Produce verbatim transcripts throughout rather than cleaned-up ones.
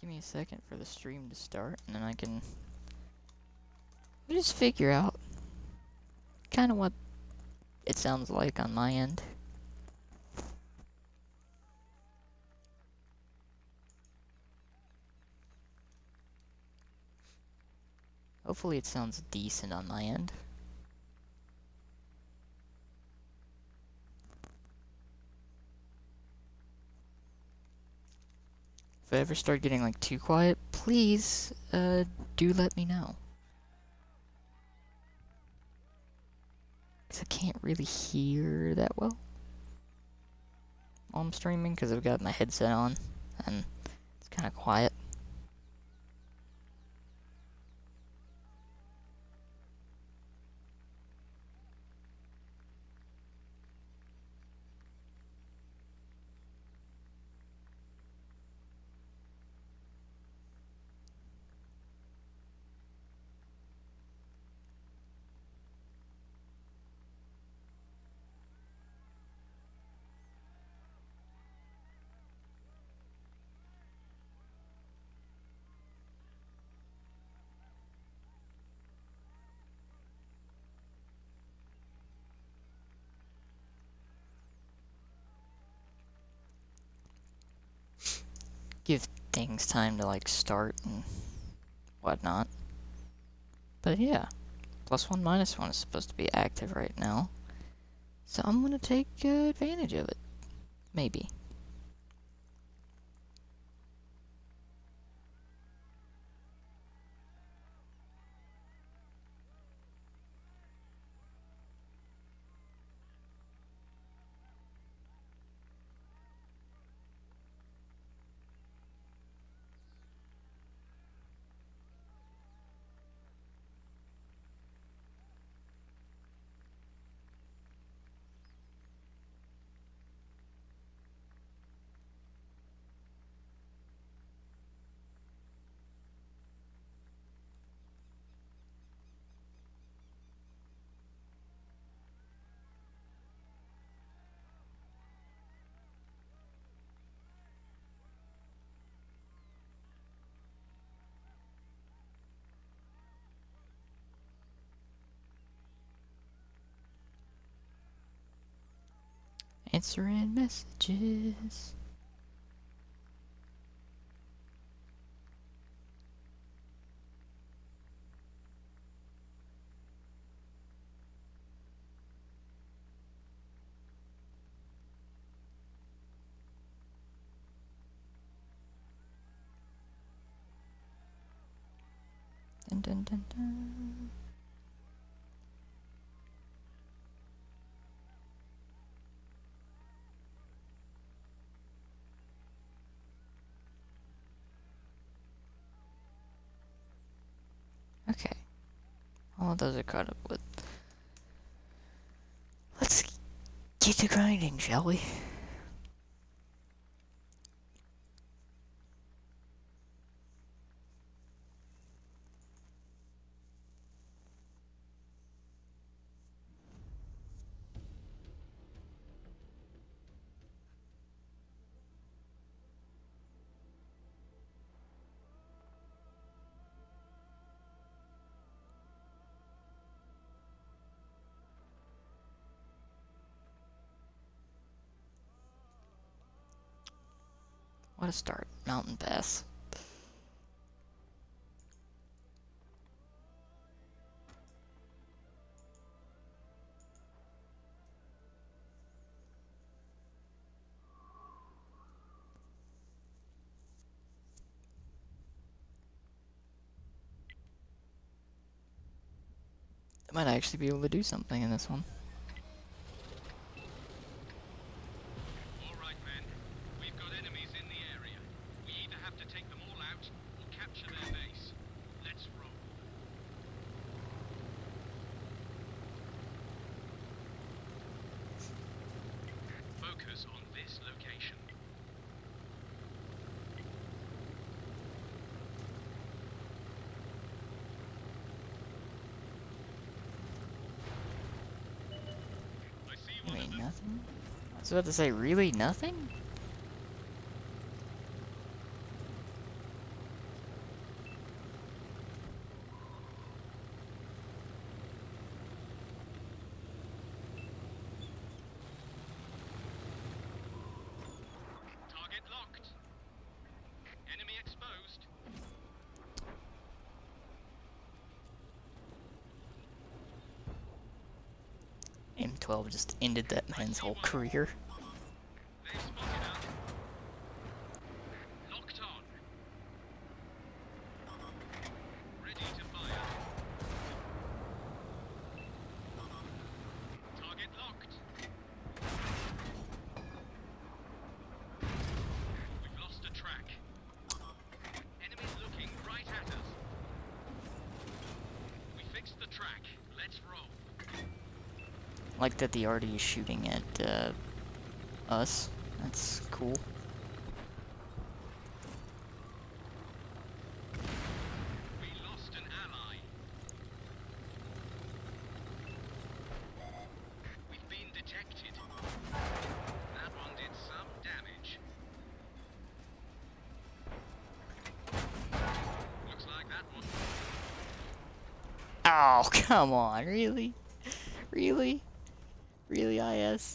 Give me a second for the stream to start, and then I can just figure out kind of what it sounds like on my end. Hopefully it sounds decent on my end. If I ever start getting like too quiet, please uh, do let me know. Because I can't really hear that well while I'm streaming because I've got my headset on and it's kind of quiet. Give things time to like start and whatnot. But yeah, plus one minus one is supposed to be active right now, so I'm gonna take uh, advantage of it. Maybe. Answering messages. Dun dun dun dun. Okay. All of those are caught up with. Let's get to grinding, shall we? What a start. Mountain Pass. I might actually be able to do something in this one. Wait, nothing? I was about to say, really nothing? locked. Enemy exposed. M twelve just ended that man's whole career. They've spotted us. Locked on. Ready to fire. Target locked. We've lost a track. Enemies looking right at us. We fixed the track. Let's roll. Like that the Artie is shooting at uh, us. That's cool. We lost an ally. We've been detected. That one did some damage. Looks like that one. Oh, come on, really? Really? Really, I S?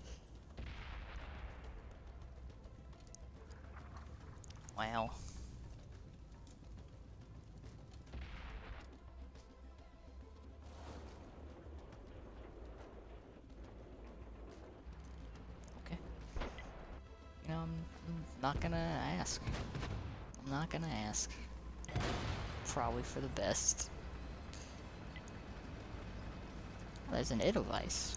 Wow. Okay. You know, I'm, I'm not gonna ask. I'm not gonna ask. Probably for the best. There's an Edelweiss.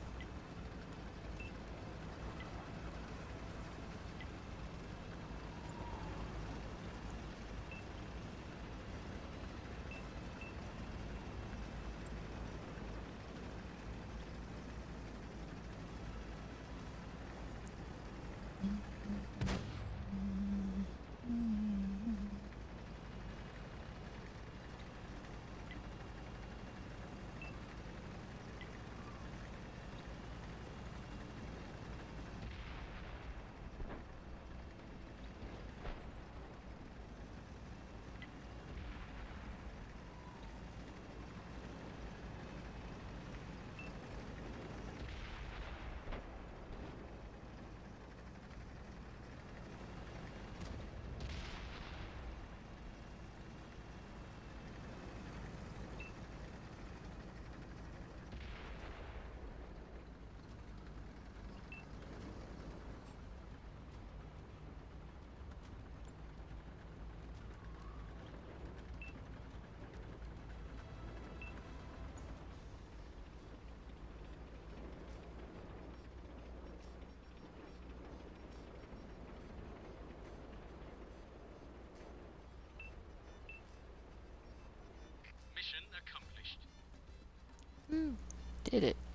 Mission accomplished. Woo. Did it.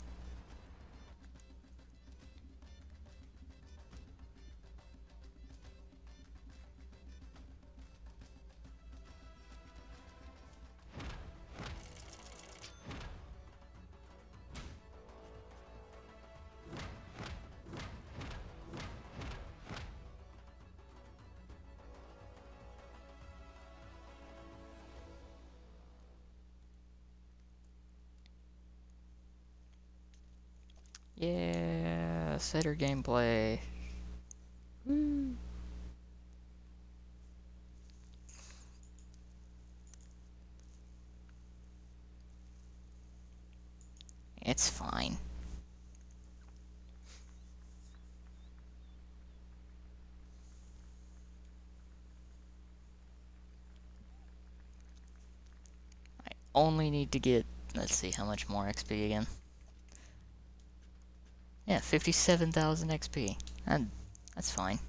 Yeah, setter gameplay. Woo. It's fine. I only need to get, let's see, how much more X P again? Yeah, fifty-seven thousand X P. And that's fine.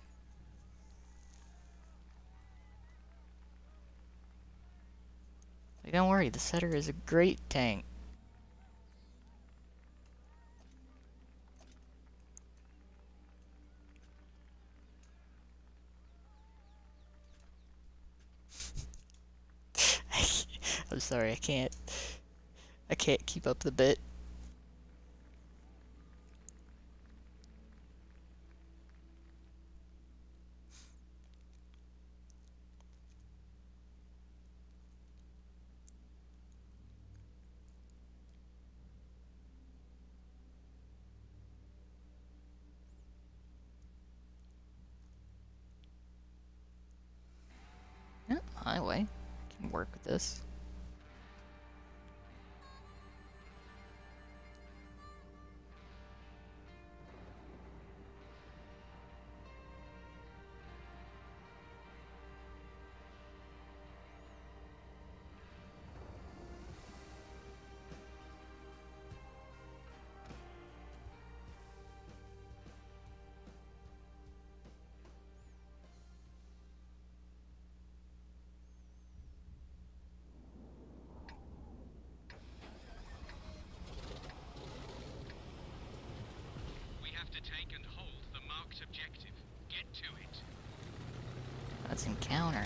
Like, don't worry, the setter is a great tank. I'm sorry, I can't. I can't keep up the bit. my way. Can work with this. Take and hold the marked objective. Get to it. Let's encounter.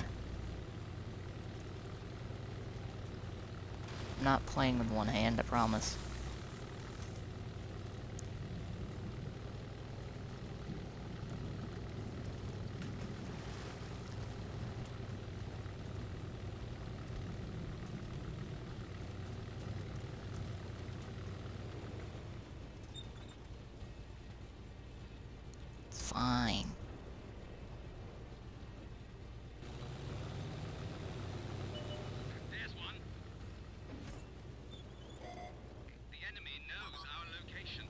I'm not playing with one hand, I promise. Fine. There's one. The enemy knows our location.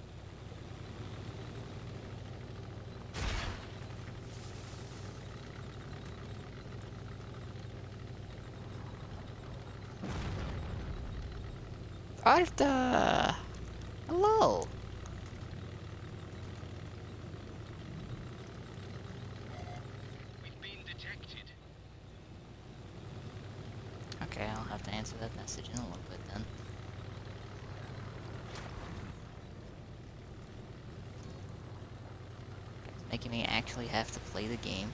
Arta! Hello! Okay, I'll have to answer that message in a little bit then. It's making me actually have to play the game.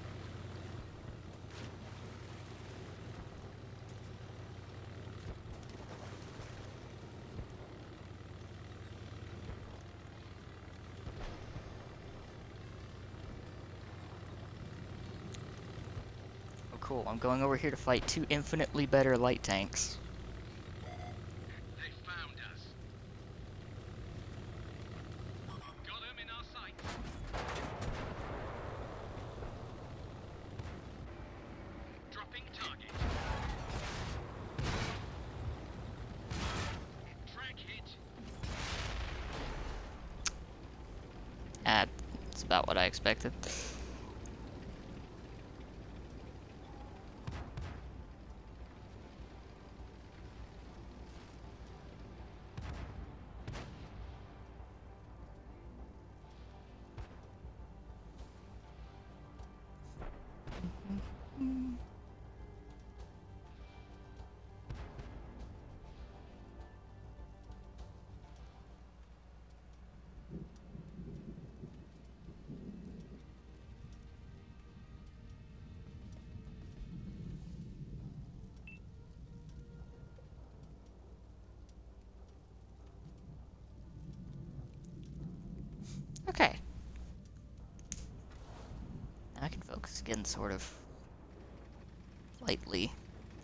Cool, I'm going over here to fight two infinitely better light tanks. They found us. Got him in our sights. Dropping target. Track hit. Ah, that's about what I expected. Okay. Now I can focus again, sort of lightly.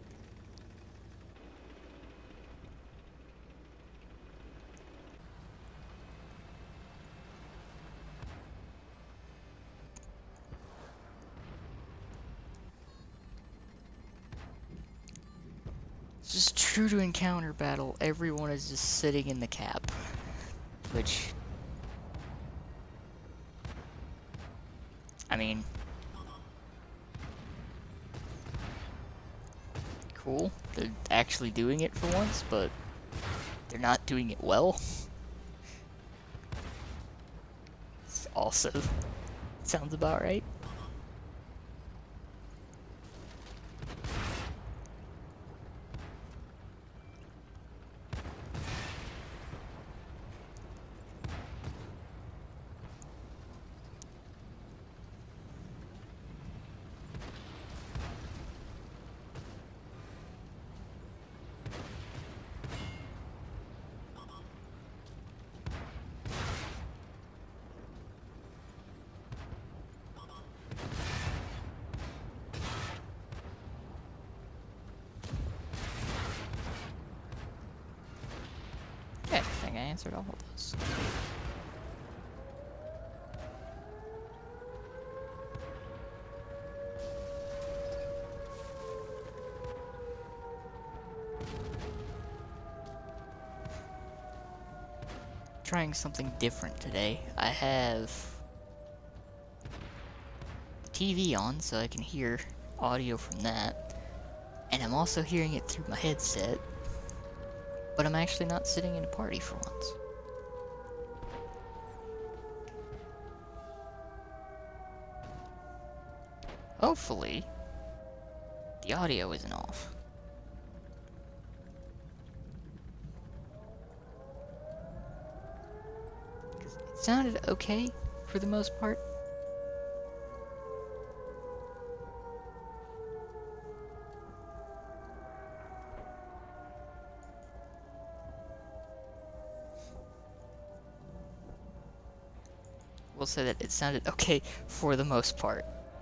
It's just true to encounter battle, everyone is just sitting in the cap. Which, I mean, cool. They're actually doing it for once, but they're not doing it well. It's also sounds about right. Okay, I think I answered all of those. trying something different today. I have the T V on so I can hear audio from that, and I'm also hearing it through my headset, but I'm actually not sitting in a party for once. Hopefully, the audio isn't off. It sounded okay for the most part. We'll say that it sounded okay for the most part.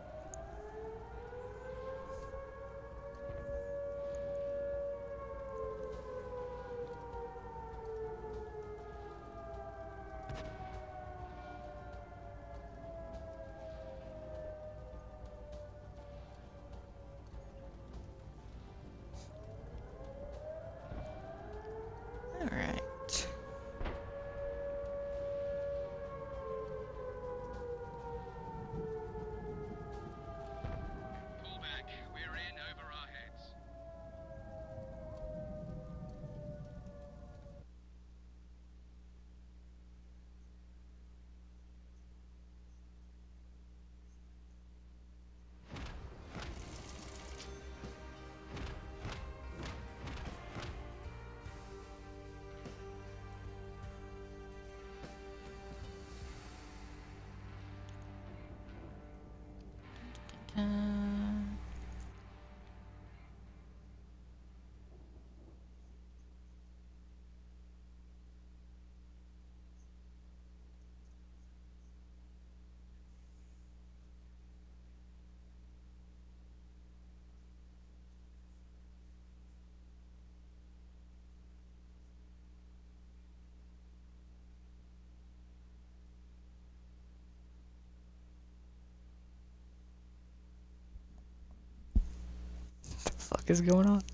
Alright. Pull back. We're in over our heads. Uh... What the fuck is going on?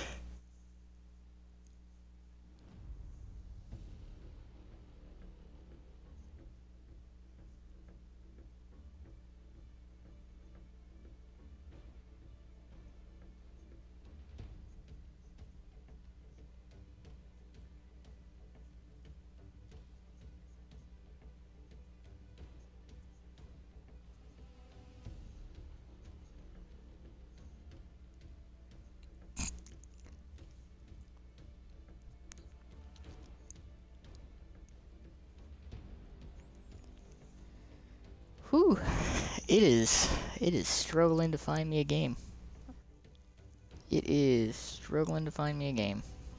Whew. It is. It is struggling to find me a game. It is struggling to find me a game.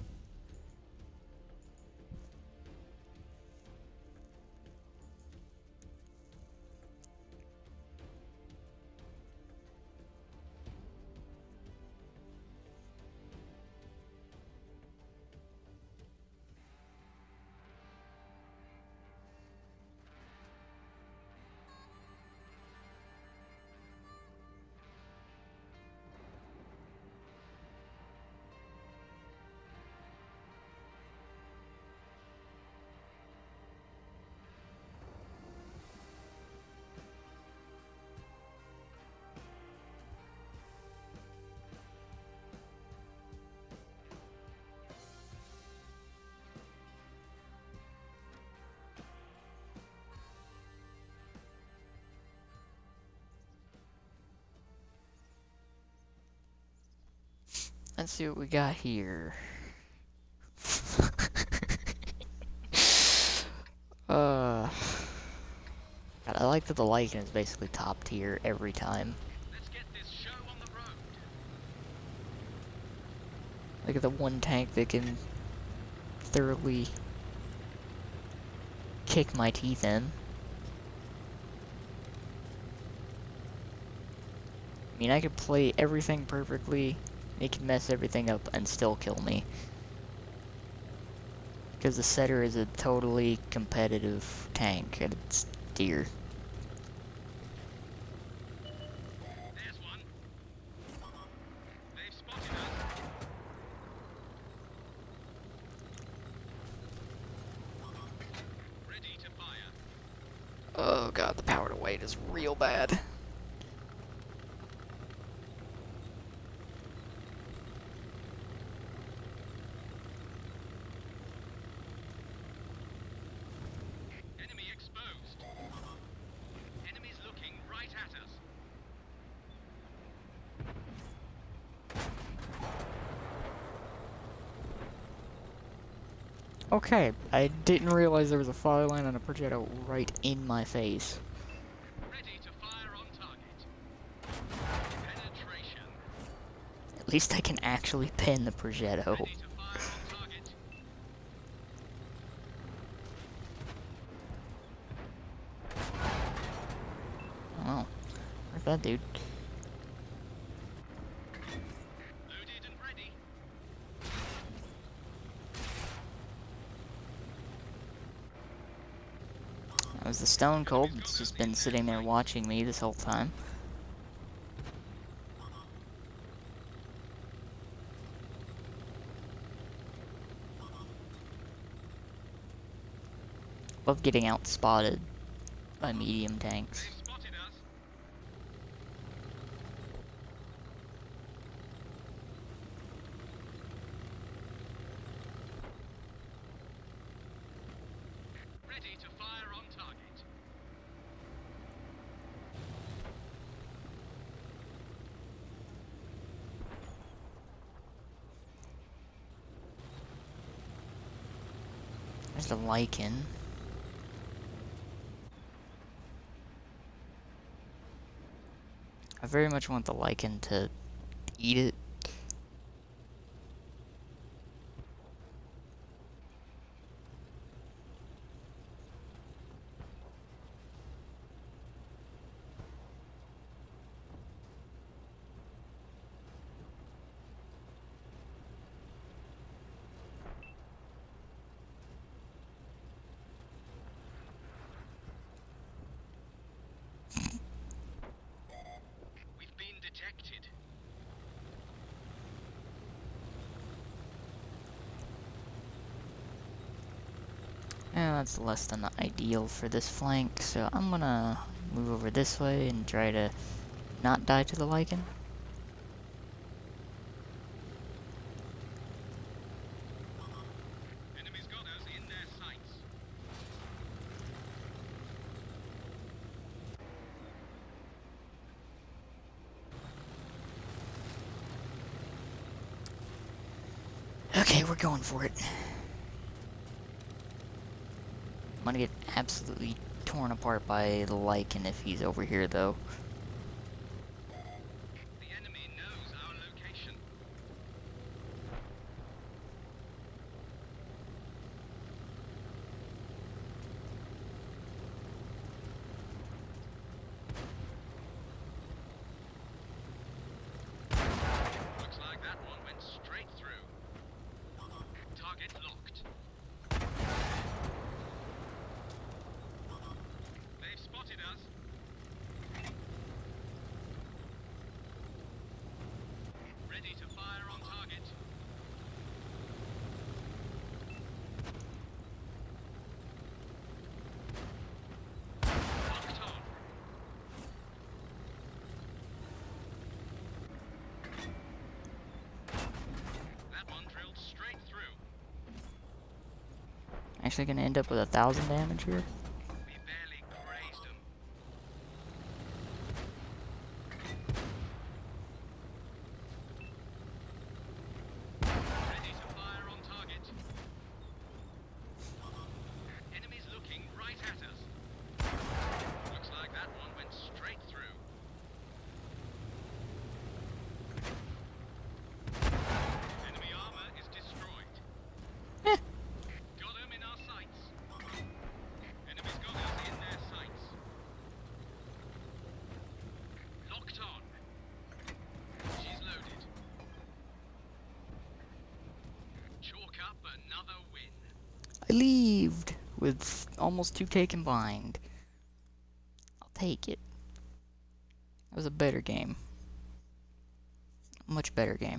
Let's see what we got here. uh, God, I like that the Lycan is basically top tier every time. Let's get this show on the road. Look at the one tank that can thoroughly kick my teeth in. I mean, I could play everything perfectly, it can mess everything up and still kill me. Because the setter is a totally competitive tank at its tier. There's one. They've spotted us. is real bad. Enemy exposed. Enemies looking right at us. Okay, I didn't realize there was a fire line on a Progetto right in my face. Ready to fire on target. Penetration. At least I can actually pin the Progetto. Ready to fire on target. Oh, where's that dude? Loaded and ready. That was the Stone Cold. It's just been sitting there watching me this whole time. Love getting out spotted by medium tanks. They've spotted us. Ready to fire on target. There's the Lycan. I very much want the Lycan to eat it. We've been detected. Yeah, that's less than ideal for this flank, so I'm gonna move over this way and try to not die to the Lycan. Enemies got us in their sights. Okay, we're going for it. I'm gonna get absolutely torn apart by the Lycan if he's over here, though. The enemy knows our location. Looks like that one went straight through. Target locked. They've spotted us. Ready to fire on target. Locked on. That one drilled straight through. Actually gonna end up with a thousand damage here. We barely grazed him. Ready to fire on target. Enemies looking right at us. Looks like that one went straight through. Enemy armor is destroyed. Eh. Got him in our sights. Enemies got us in their sights. Locked on. She's loaded. Chalk up another win. I leaved with almost two K combined. I'll take it. That was a better game. A much better game.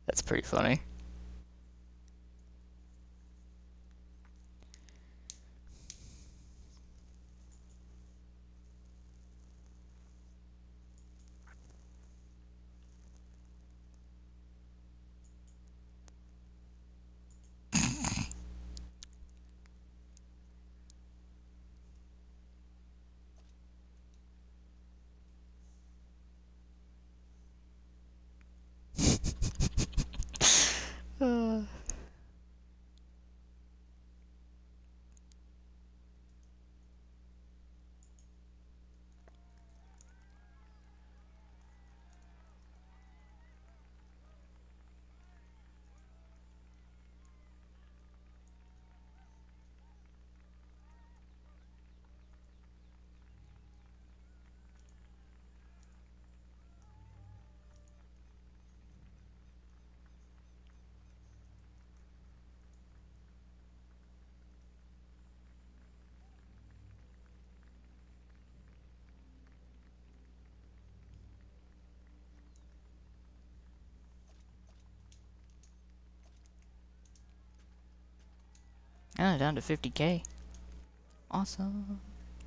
That's pretty funny. Uh. Ah, down to fifty K. Awesome.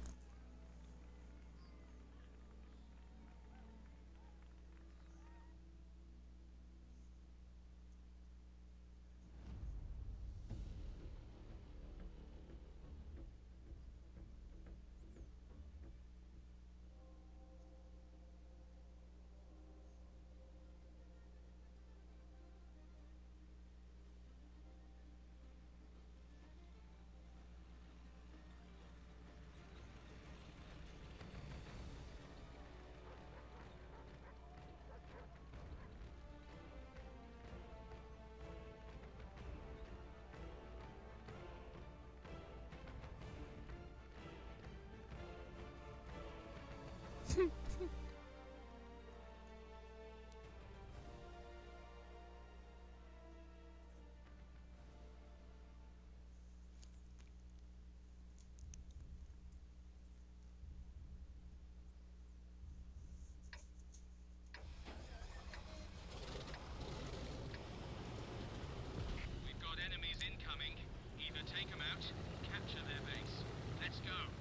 We've got enemies incoming. Either take them out, capture their base. Let's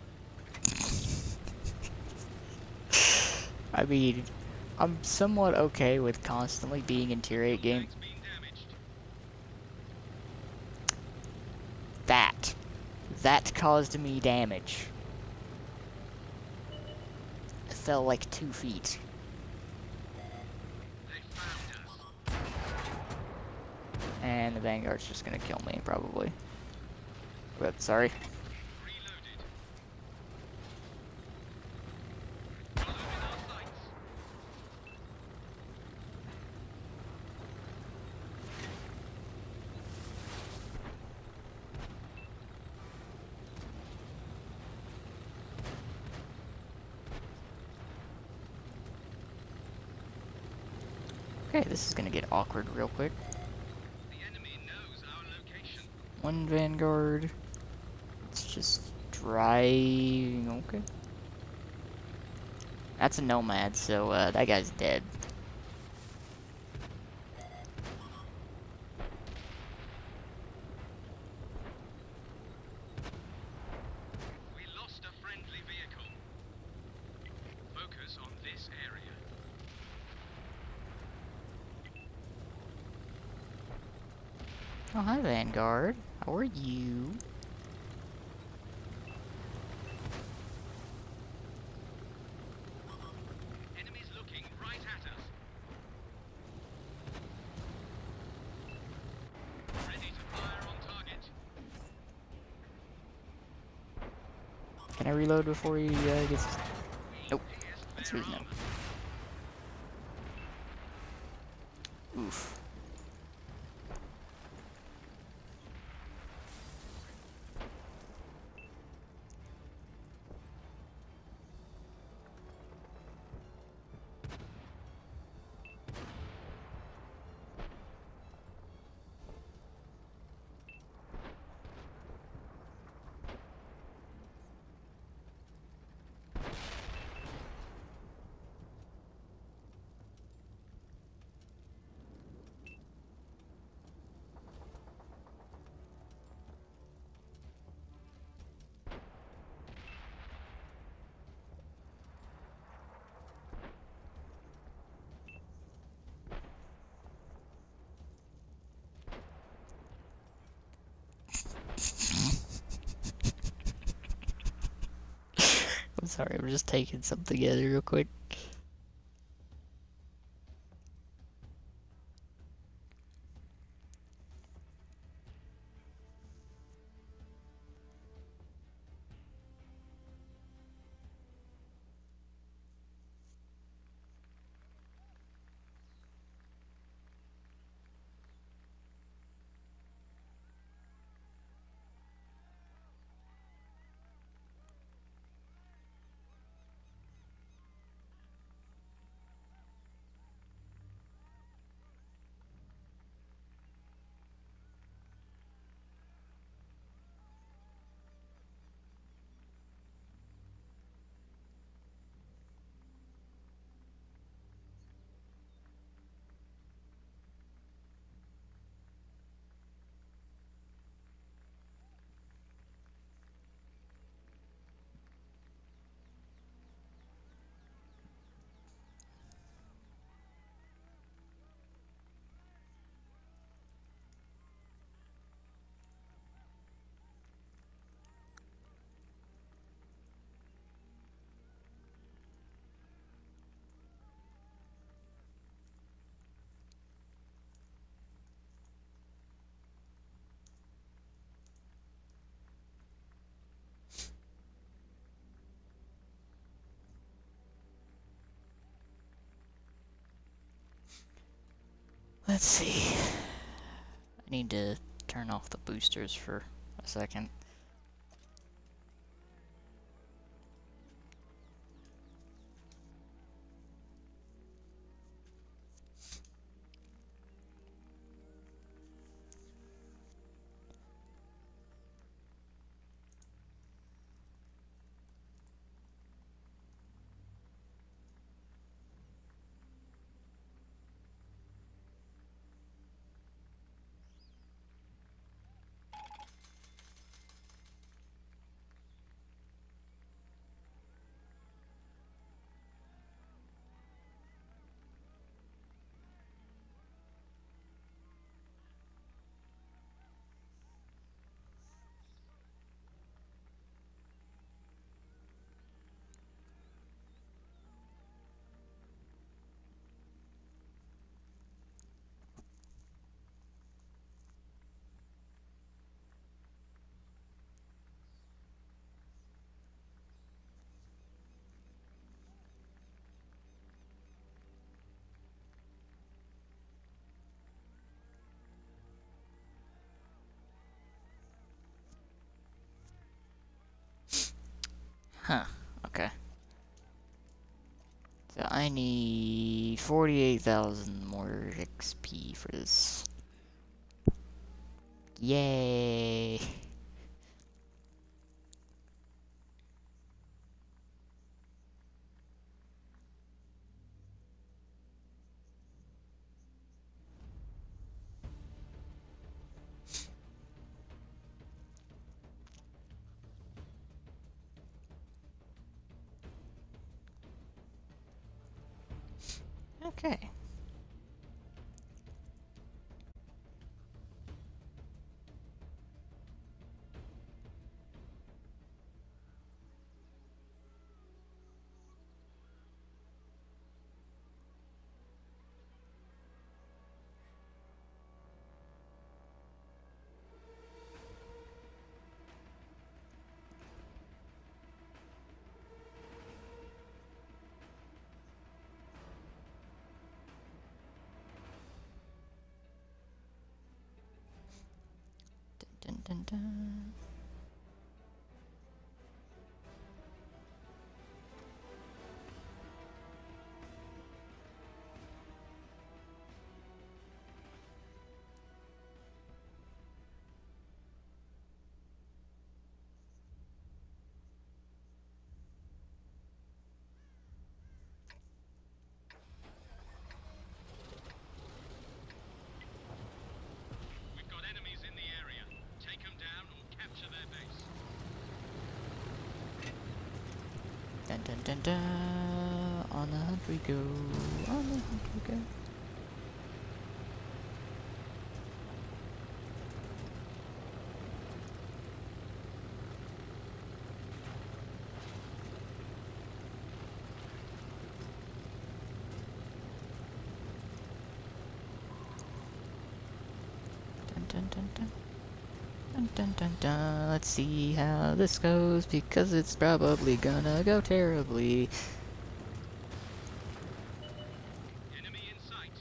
go. I mean, I'm somewhat okay with constantly being in tier eight game. Flank's been damaged. That. That caused me damage. I fell like two feet. They found us. And the Vanguard's just gonna kill me, probably. But, sorry. Reloaded. Following our sights. Okay, this is gonna get awkward real quick. The enemy knows our location. One Vanguard. Let's just drive. Okay. That's a Nomad, so uh, that guy's dead. We lost a friendly vehicle. Focus on this area. Oh, hi, Vanguard. How are you? Enemies looking right at us. Ready to fire on target. Can I reload before he uh, gets... Nope. Here's That's their reasonable. armor. Oof. Sorry, I'm just taking something in real quick. Let's see. I need to turn off the boosters for a second. Huh, okay. So I need forty-eight thousand more X P for this. Yay! Okay. Dun dun dun. We've got enemies in the area. Take them down or capture their base. Dun dun dun dun. On the hunt we go. On the hunt we go. dun, dun, dun. Dun, dun, dun, dun. Let's see how this goes, because it's probably gonna go terribly. Enemy in sight.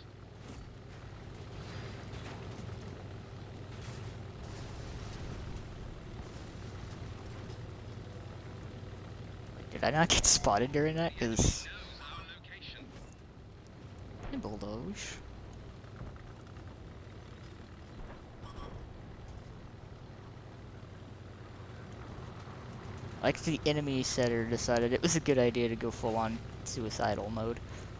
Did I not get spotted during that? The enemy Because... knows our location. Hey, Bulldoge. Like the enemy setter decided it was a good idea to go full on suicidal mode.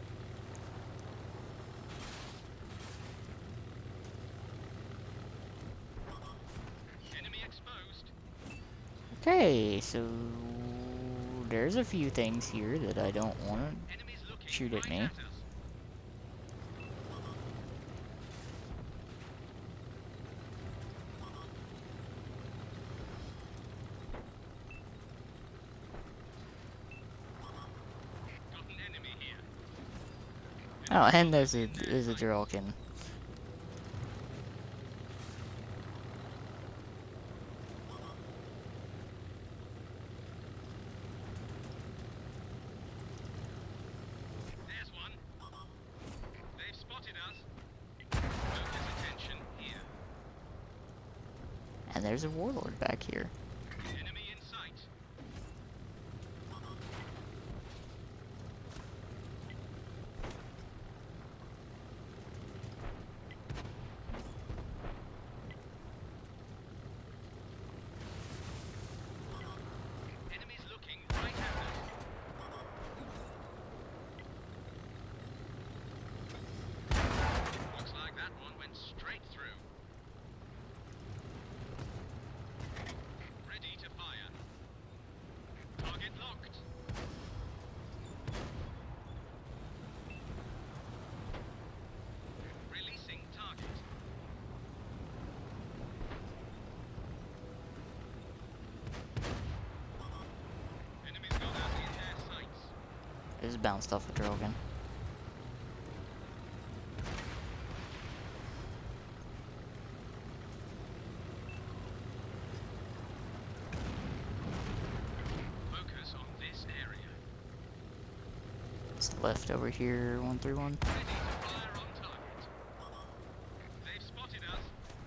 Enemy exposed. Okay, so there's a few things here that I don't want Enemies looking to shoot at right me. at us. Got an enemy here. Oh, and there's a there's a Drolkin. There's one. They've spotted us. Focus attention here. And there's a Warlord back here. Enemy in sight. Enemies looking right at us. Looks like that one went straight through. Ready to fire. Target locked. Releasing target. Enemies got us in their sights. I just bounced off a Drolkin. Focus on this area. It's left over here, one through one. Ready to fire on target. They've spotted us.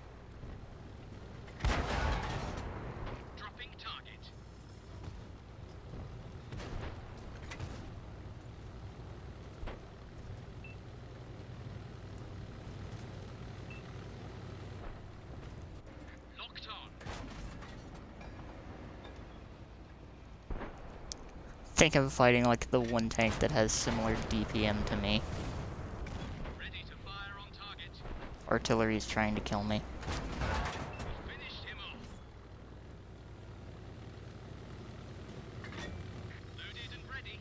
Dropping target. Locked on. I think I'm fighting like the one tank that has similar D P M to me. Ready to fire on target. Artillery's trying to kill me. We finished him off. Loaded and ready.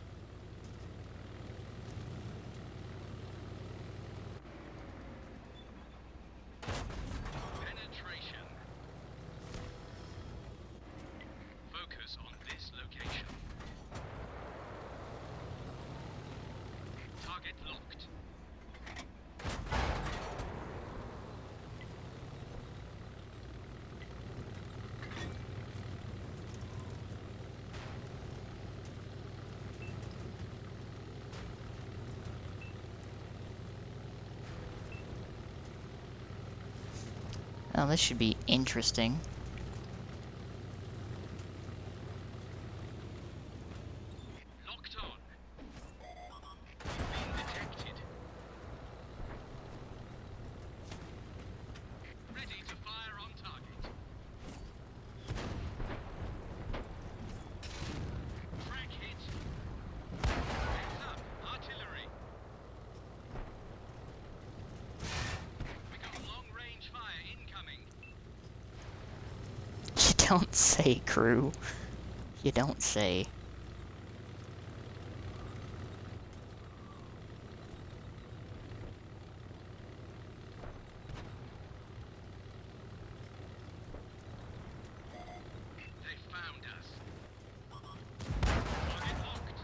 Penetration. Focus on this location. Target locked. Oh, this should be interesting. Locked on. Being detected. Ready to fire on target. Track hit. Heads up, artillery. We got long range fire incoming. You don't say, crew. You don't say. They found us. Target locked.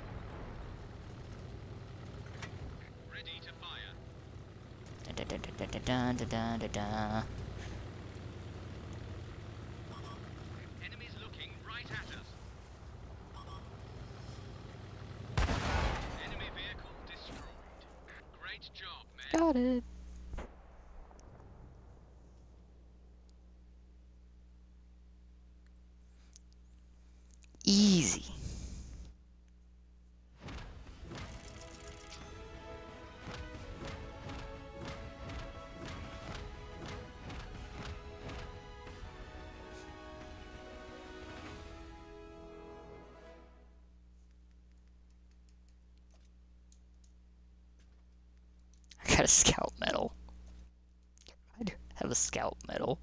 Ready to fire. Dun, dun, dun, dun, da da da da da da. Enemies looking right at us. Enemy vehicle destroyed. Great job, man. Got it. Easy. I got a scout medal. I do have a scout medal.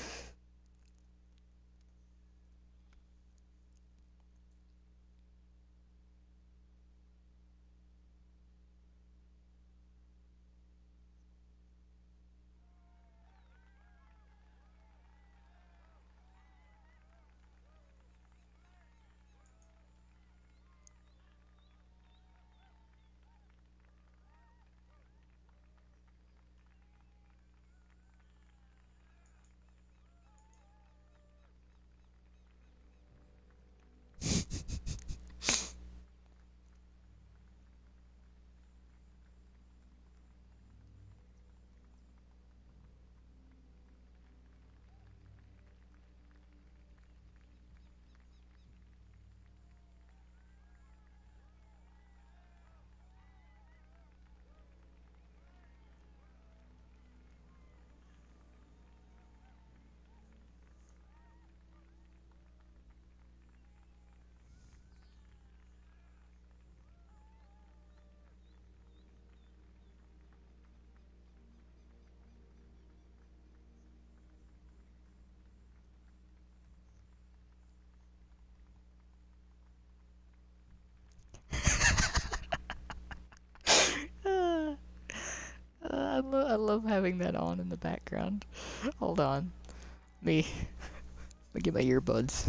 Uh, I, lo I love having that on in the background. Hold on. Me. Let me get my earbuds.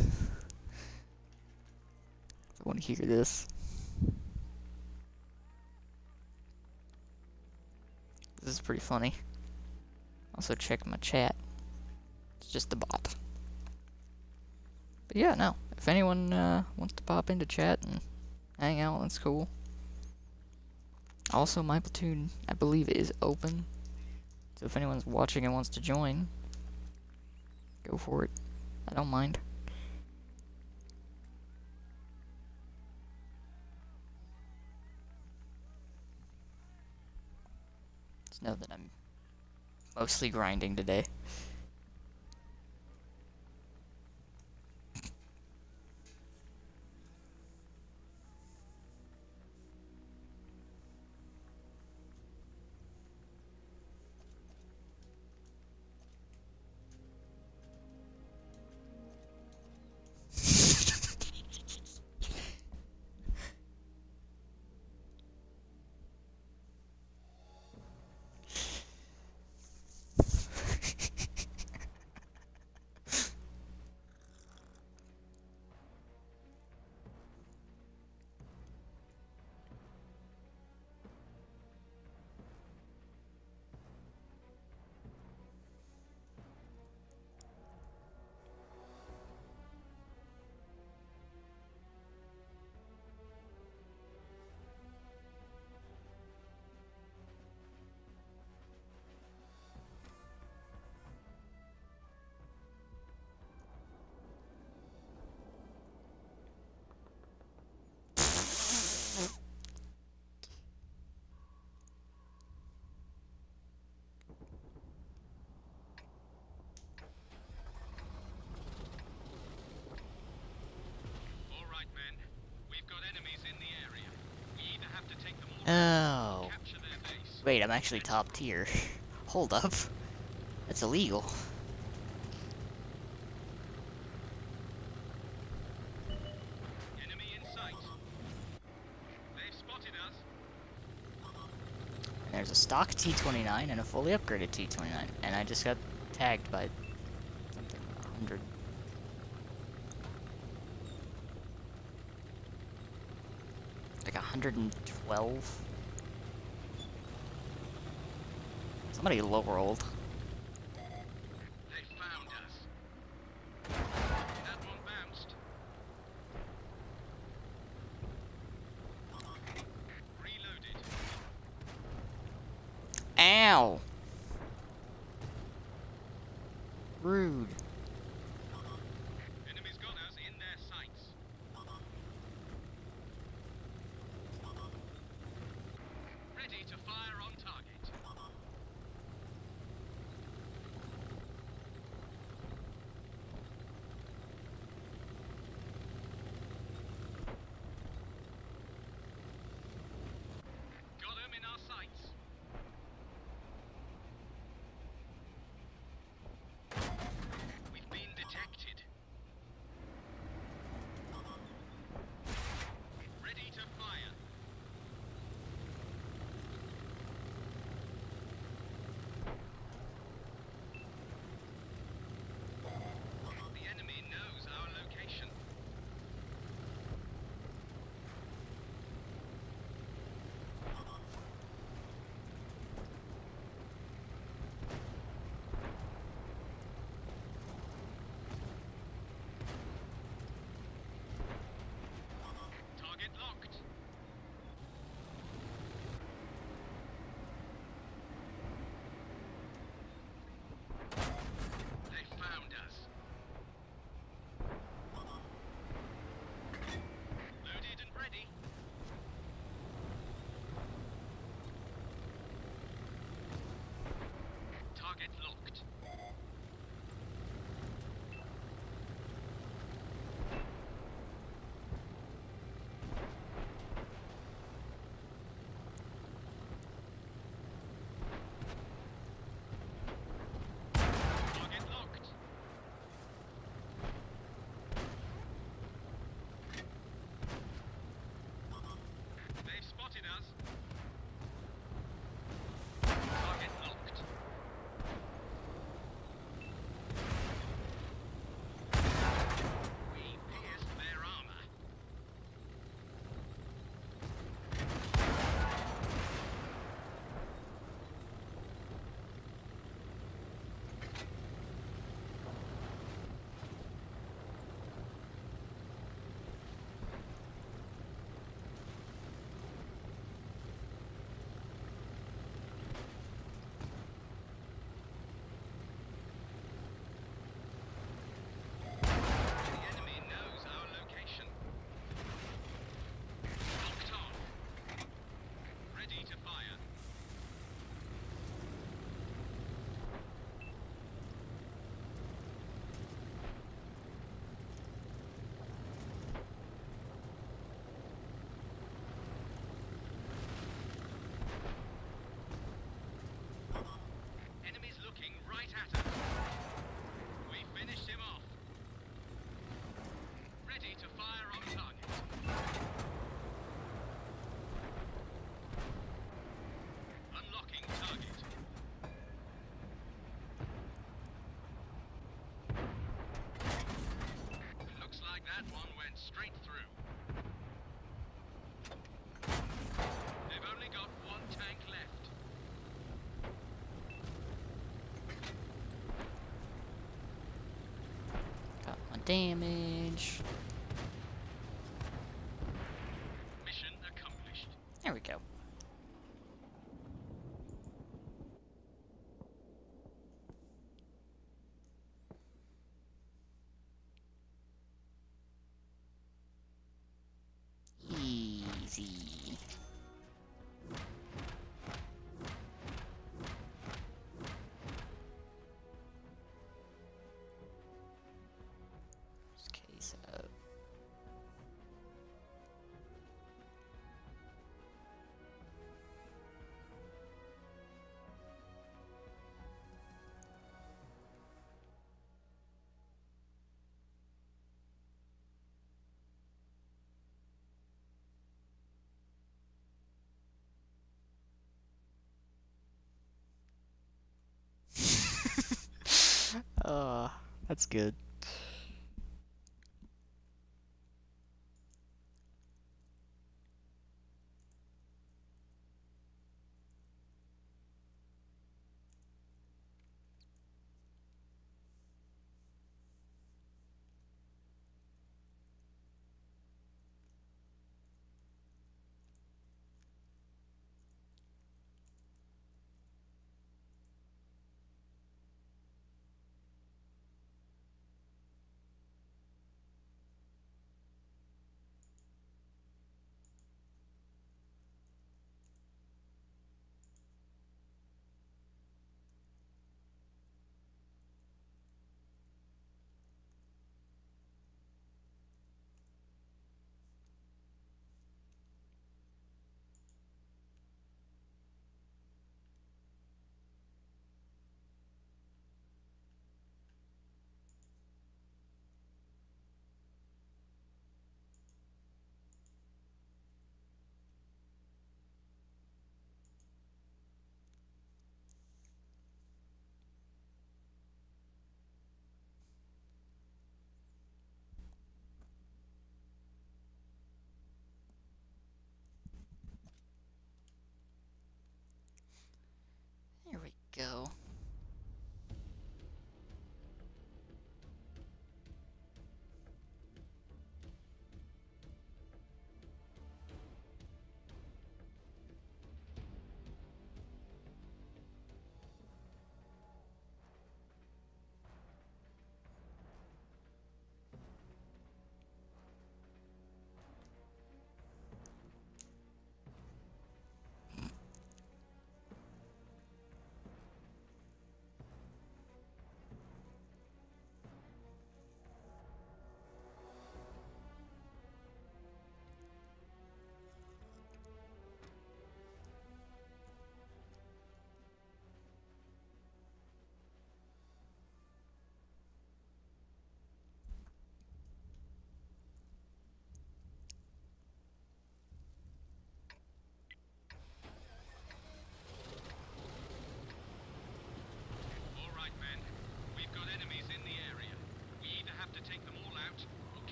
I want to hear this. This is pretty funny. Also check my chat. It's just the bot. But yeah, no. If anyone uh, wants to pop into chat and hang out, that's cool. Also, my platoon, I believe, is open. So if anyone's watching and wants to join, go for it. I don't mind. Just know that I'm mostly grinding today. All right, men. We've got enemies in the area. We either have to take them all Oh. or capture their base. Wait, I'm actually top tier. Hold up. That's illegal. Enemy in sight. They've spotted us. There's a stock T twenty-nine and a fully upgraded T twenty-nine. And I just got tagged by something one hundred. Like one hundred twelve. Something Somebody low rolled. They found us. That one bounced. Reloaded. Ow! Rude. Enemies got us in their sights. Ready to fire on target. Got him in our sights. We've been detected. Ready to fire. The enemy knows our location. Target locked. They found us. Loaded and ready. Target locked. Target locked. They've spotted us. Target locked. We pierced their armor. The enemy knows our location. Locked on. Ready to fire. Enemies looking right at us. We finished him off. Ready to fire on target. Unlocking target. Looks like that one went straight through. They've only got one tank left. Got my damage. Mission accomplished. There we go. Easy. This case up. Uh, that's good.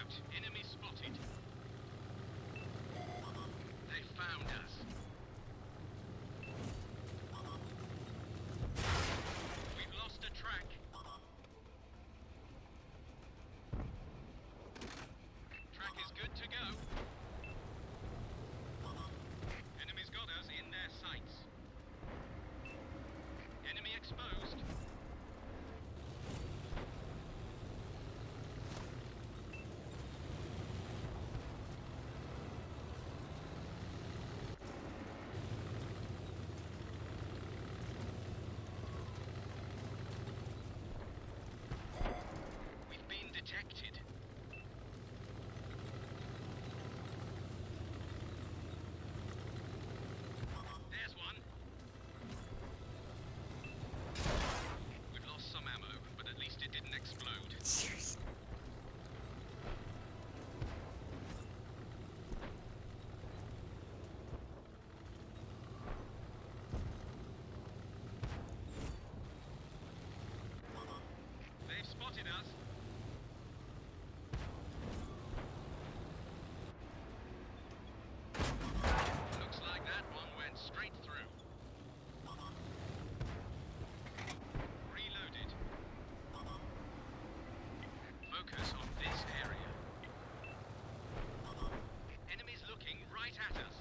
out. Enemy spotted. They found us. We've lost a track. Track is good to go. Enemy's got us in their sights. Enemy exposed. We've been detected. There's one. We've lost some ammo, but at least it didn't explode. Seriously. They've spotted us. Looks like that one went straight through. Reloaded. Focus on this area. Enemies looking right at us.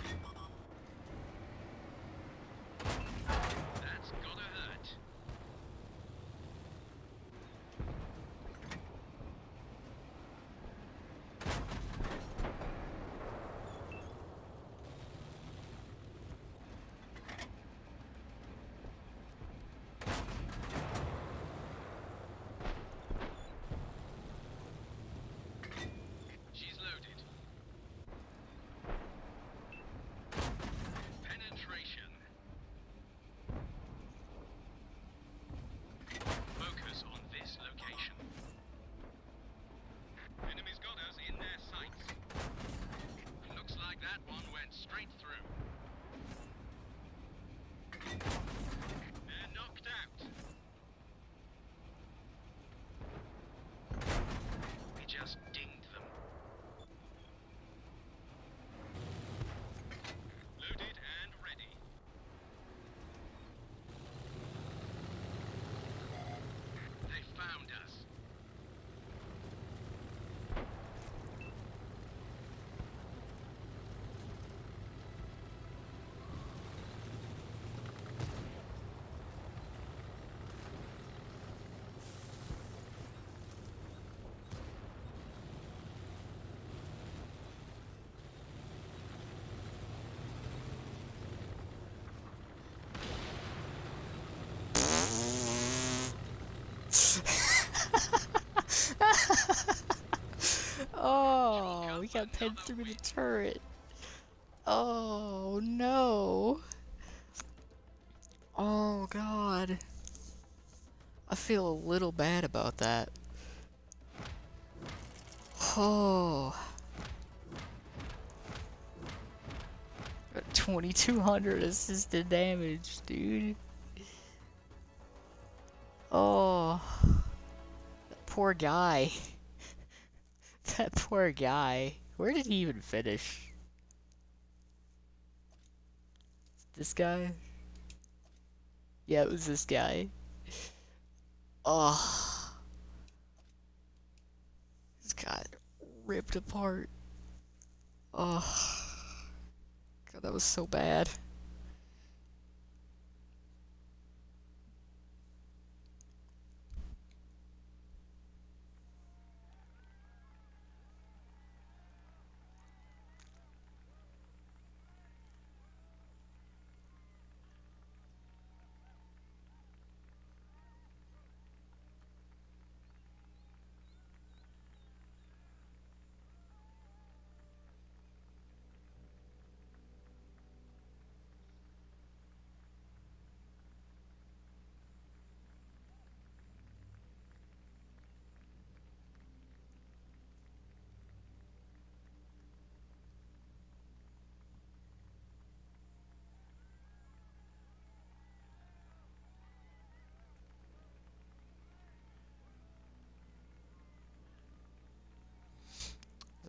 That's gotta hurt. She's loaded. Penetration. Focus on this location. Enemies got us in their sights. Looks like that one went straight through. They're knocked out. We just dinged them. Loaded and ready. They found us. Oh, we got pinned through the turret. Oh no. Oh god. I feel a little bad about that. Oh. twenty-two hundred assisted damage, dude. Oh. That poor guy. That poor guy. Where did he even finish? This guy? Yeah, it was this guy. Oh. This got ripped apart. Oh. God, that was so bad.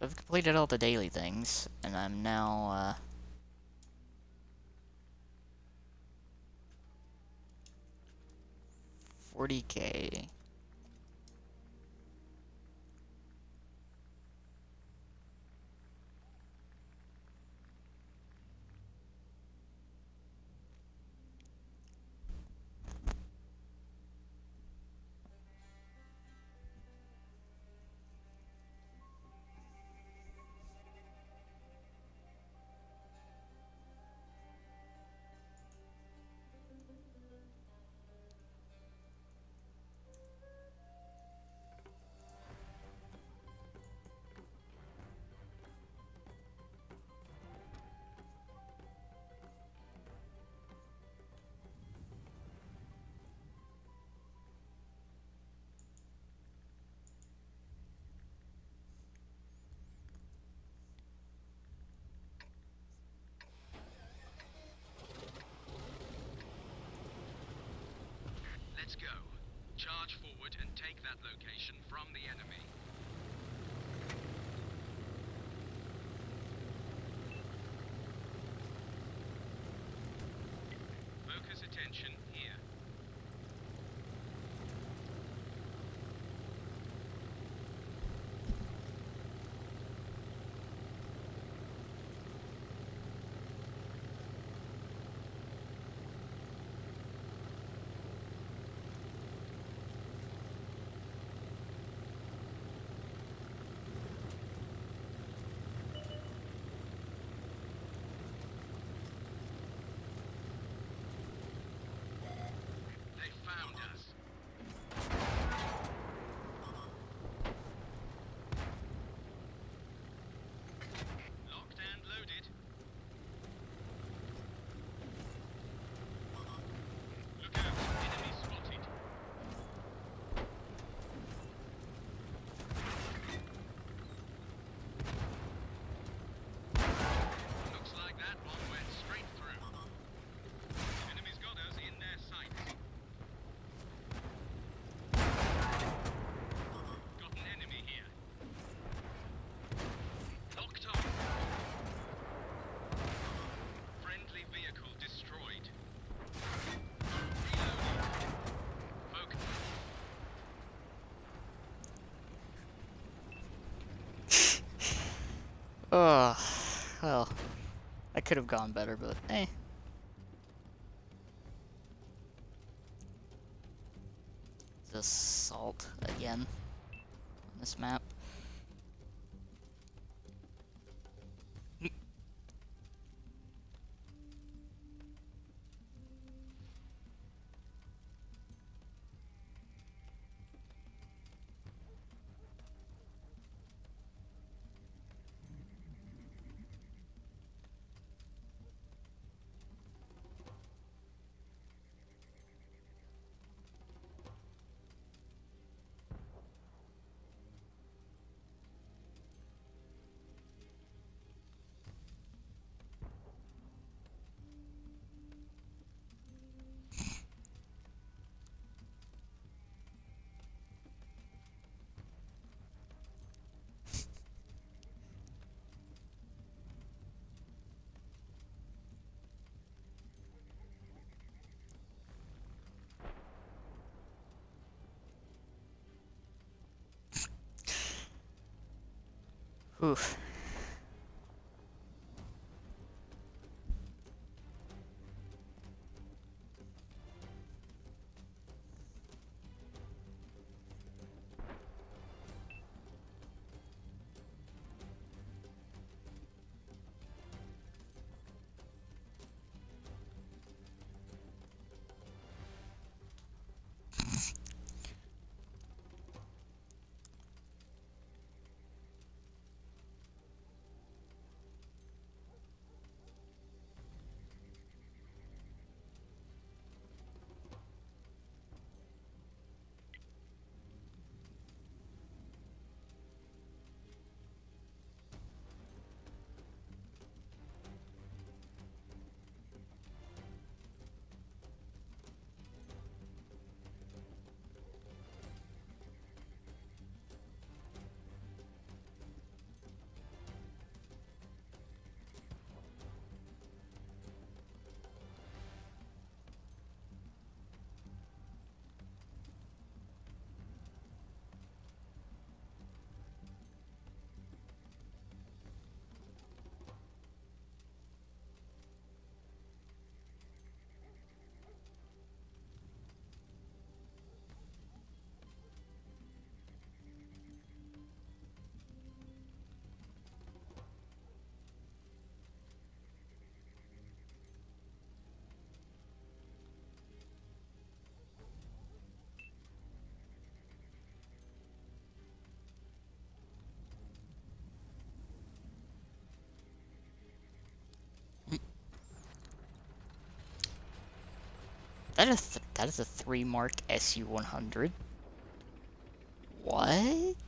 I've completed all the daily things, and I'm now, uh... forty K. Let's go. Charge forward and take that location from the enemy. Focus attention here. They found us. Locked and loaded. Look out, enemy spotted. Looks like that one went straight through. Enemy's got us in their sights. Got an enemy here. Locked on. Friendly vehicle destroyed. Reloading. Focus. Ugh. Well, I could have gone better, but eh. It's assault again on this map. Oof. That is th that is a three marked S U one hundred. What?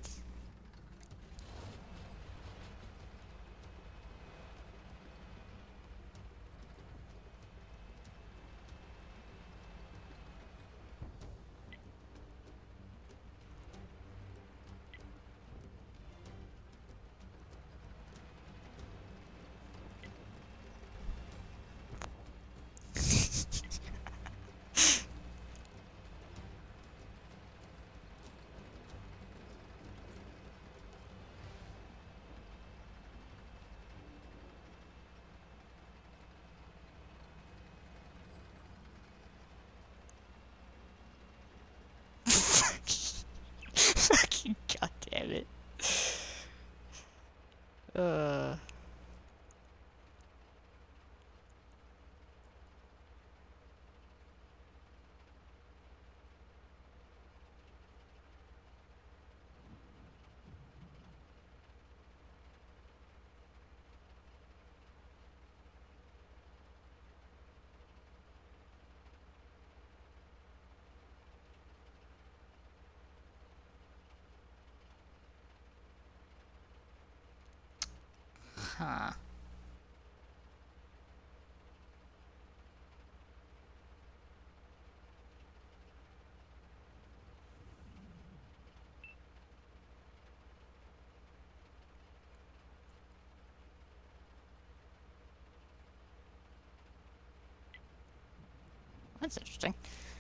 Fucking goddamn it. Uh. Huh. That's interesting.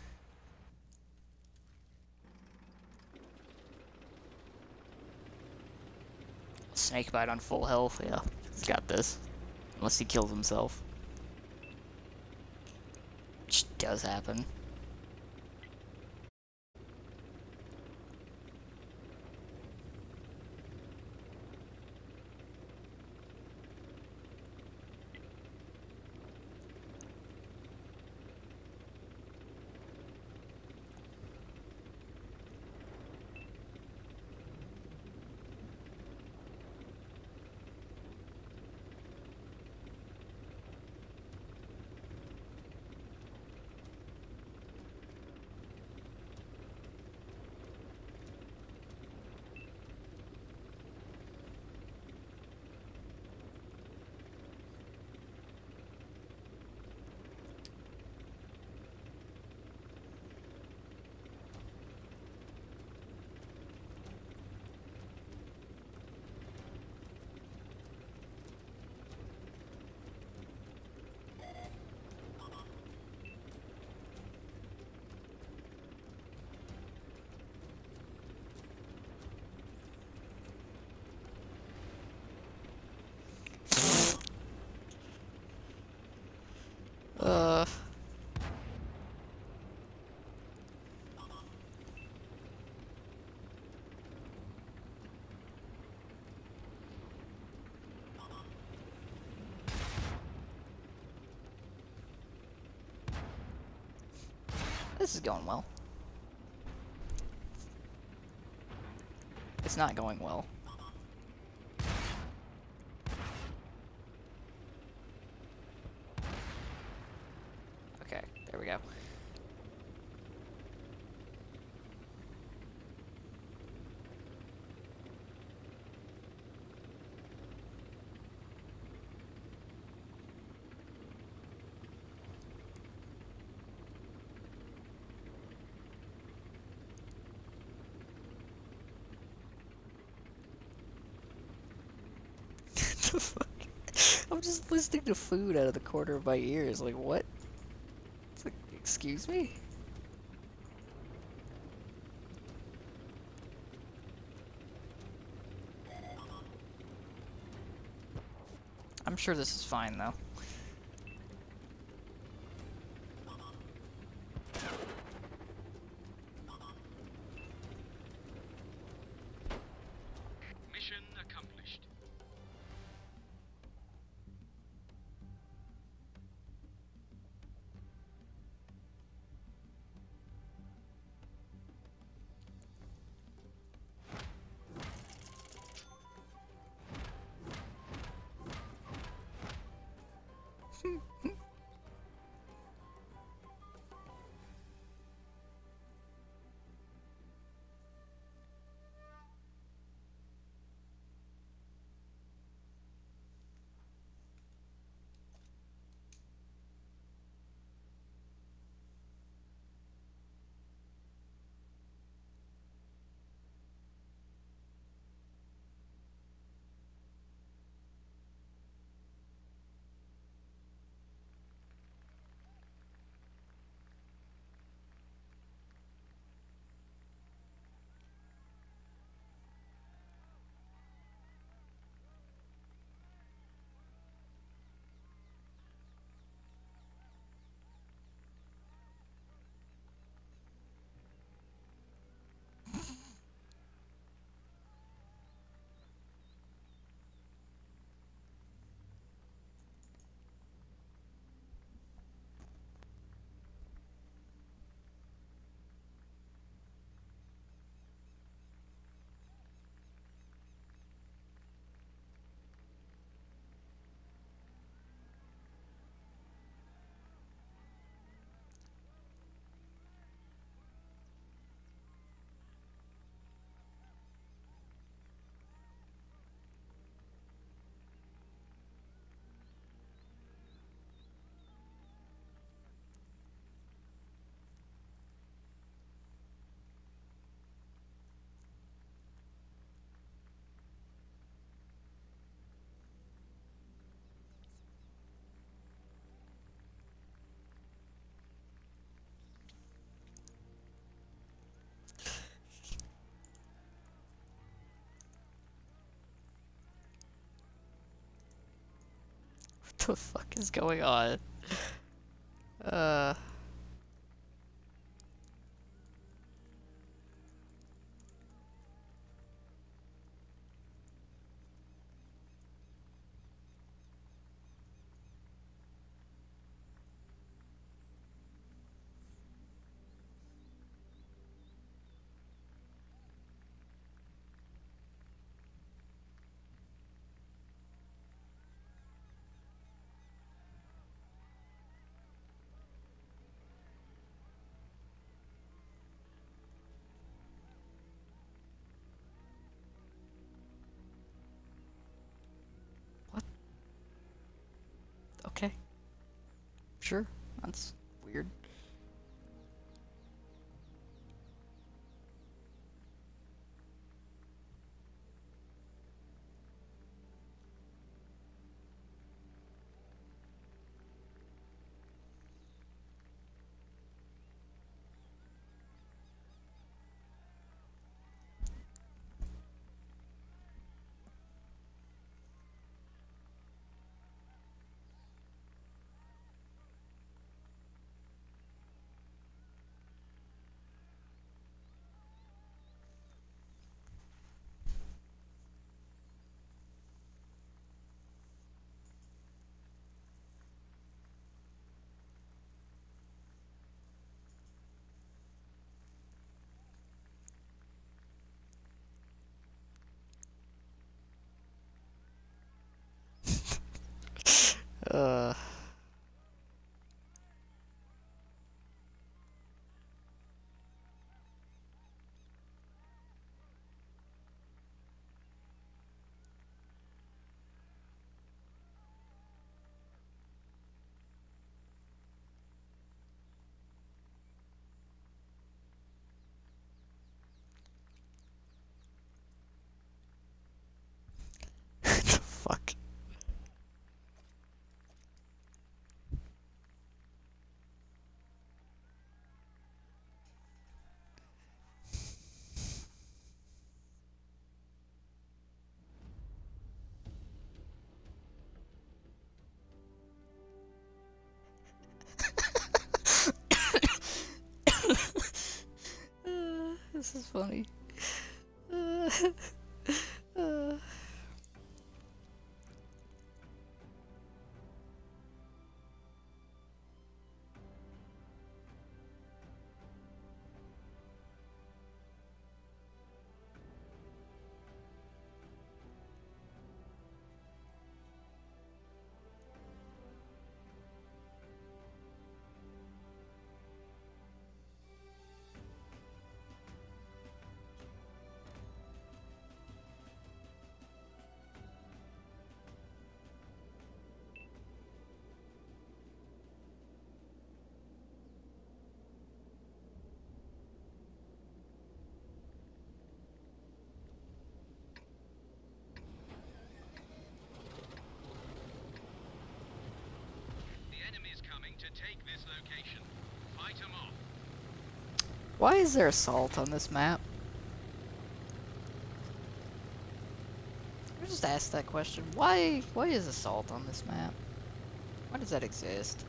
Snakebite on full health, yeah. He's got this. Unless he kills himself. Which does happen. Uh... This is going well. It's not going well. Okay, there we go. The fuck? I'm just listening to food out of the corner of my ears. Like, what? It's like, excuse me? I'm sure this is fine, though. Mission accomplished. the fuck is going on? Uh... Okay. Sure. That's weird. Uh... What the fuck? Uh, this is funny. Uh, uh. The enemy's coming to take this location. Fight 'em off. Why is there assault on this map? I just asked that question. Why why is assault on this map? Why does that exist?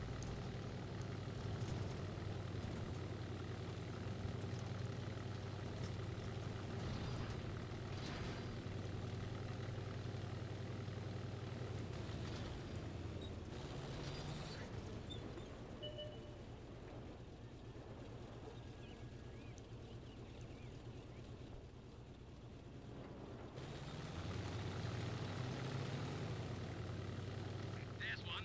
There's one.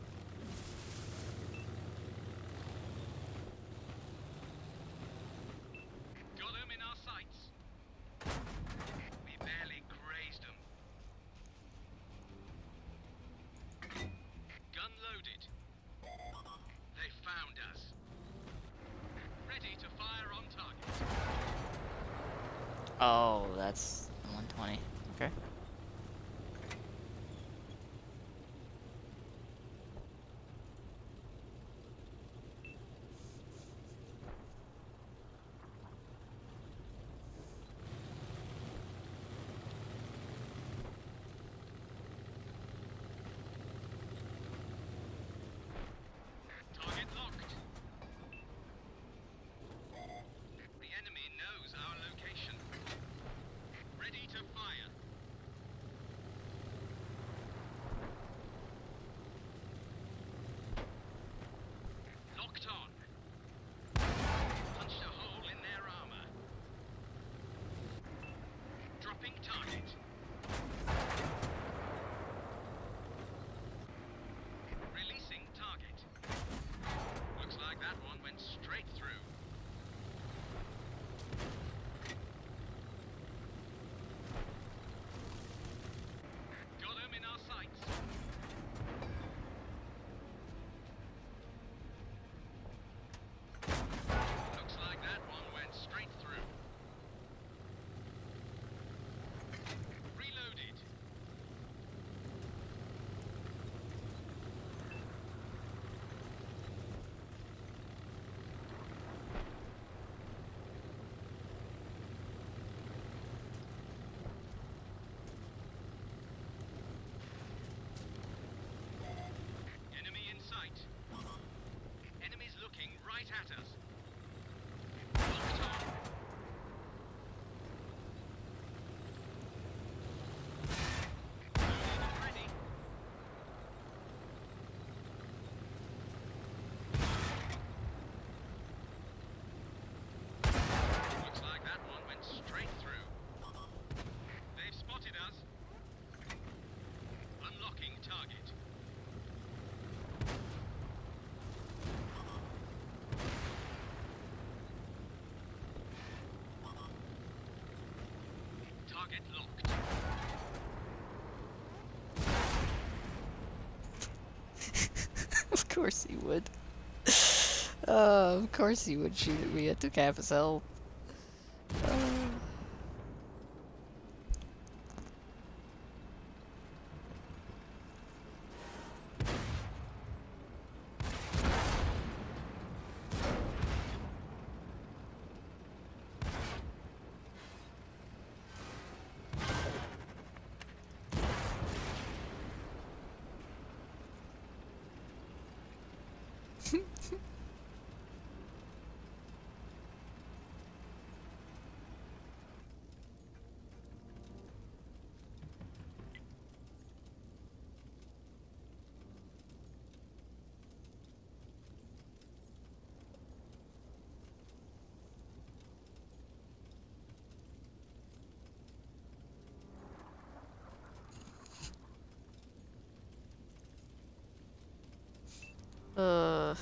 Got him in our sights. We barely grazed him. Gun loaded. They found us. Ready to fire on target. Oh, that's one twenty. Okay. Target locked. Of course he would. Uh, of course he would shoot at me. I took half his health. Uh. Uh...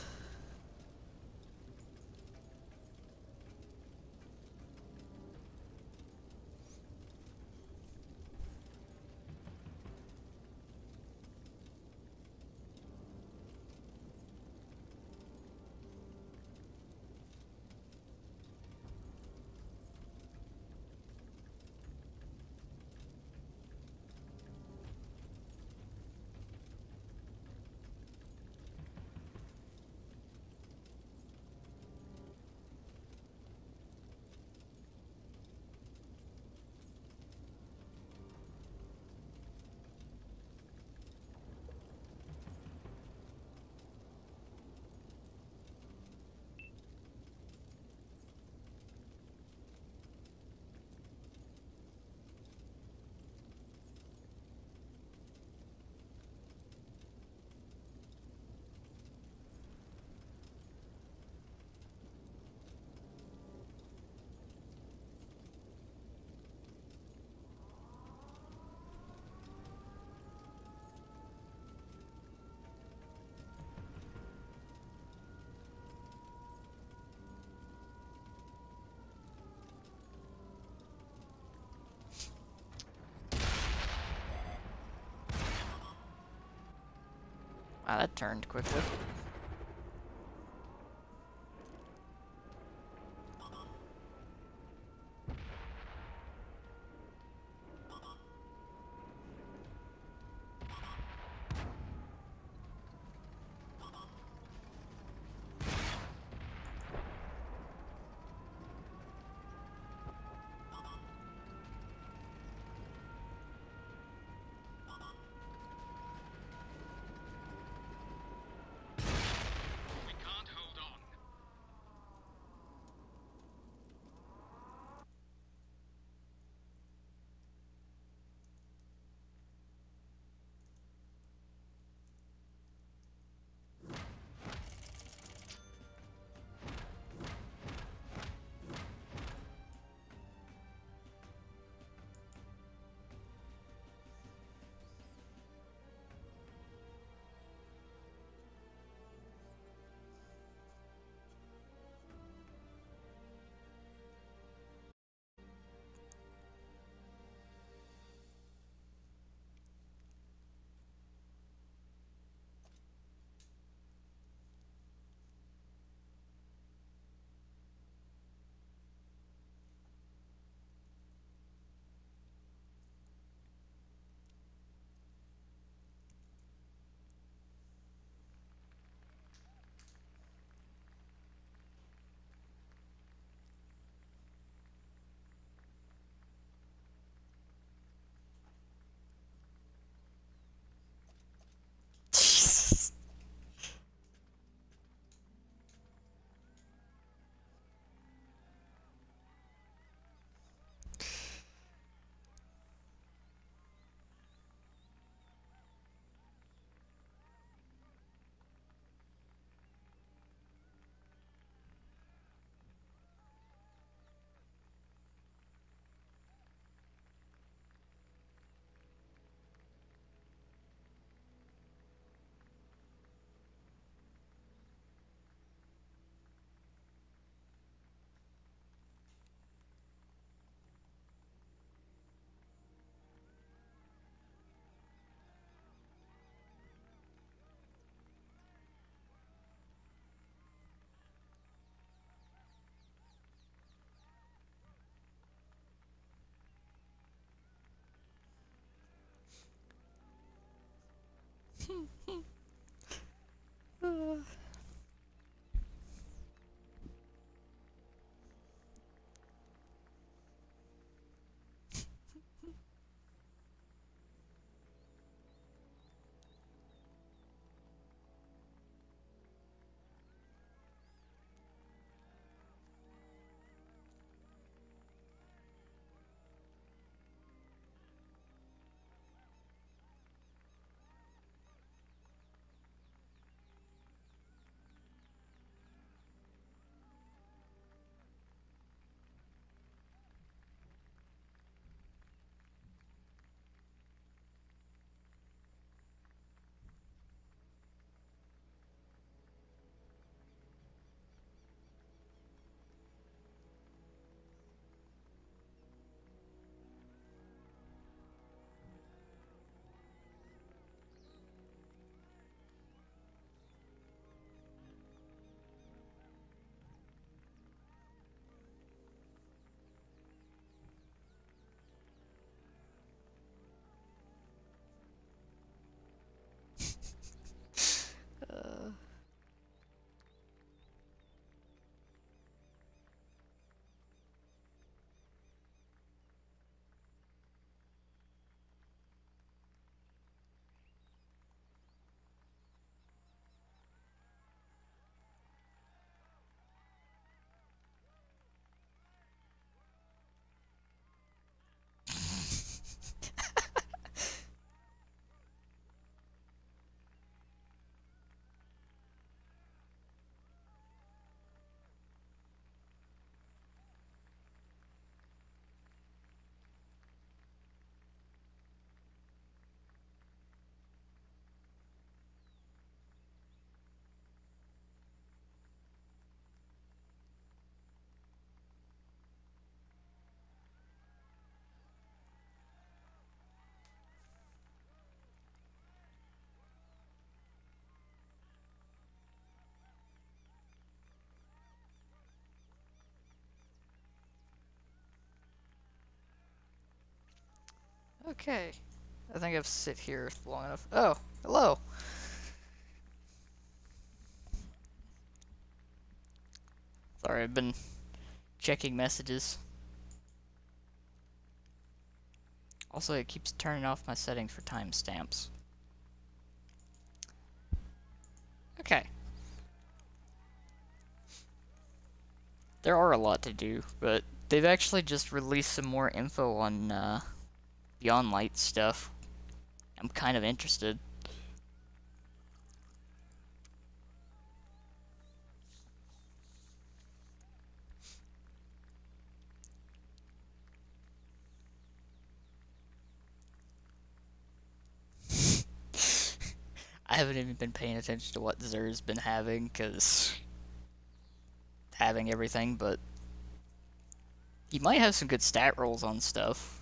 Wow, that turned quickly. Uh. uh. Okay. I think I've sit here long enough. Oh, hello. Sorry, I've been checking messages. Also, it keeps turning off my settings for timestamps. Okay. There are a lot to do, but they've actually just released some more info on uh, Beyond Light stuff. I'm kind of interested. I haven't even been paying attention to what Xur's been having, because having everything, but he might have some good stat rolls on stuff.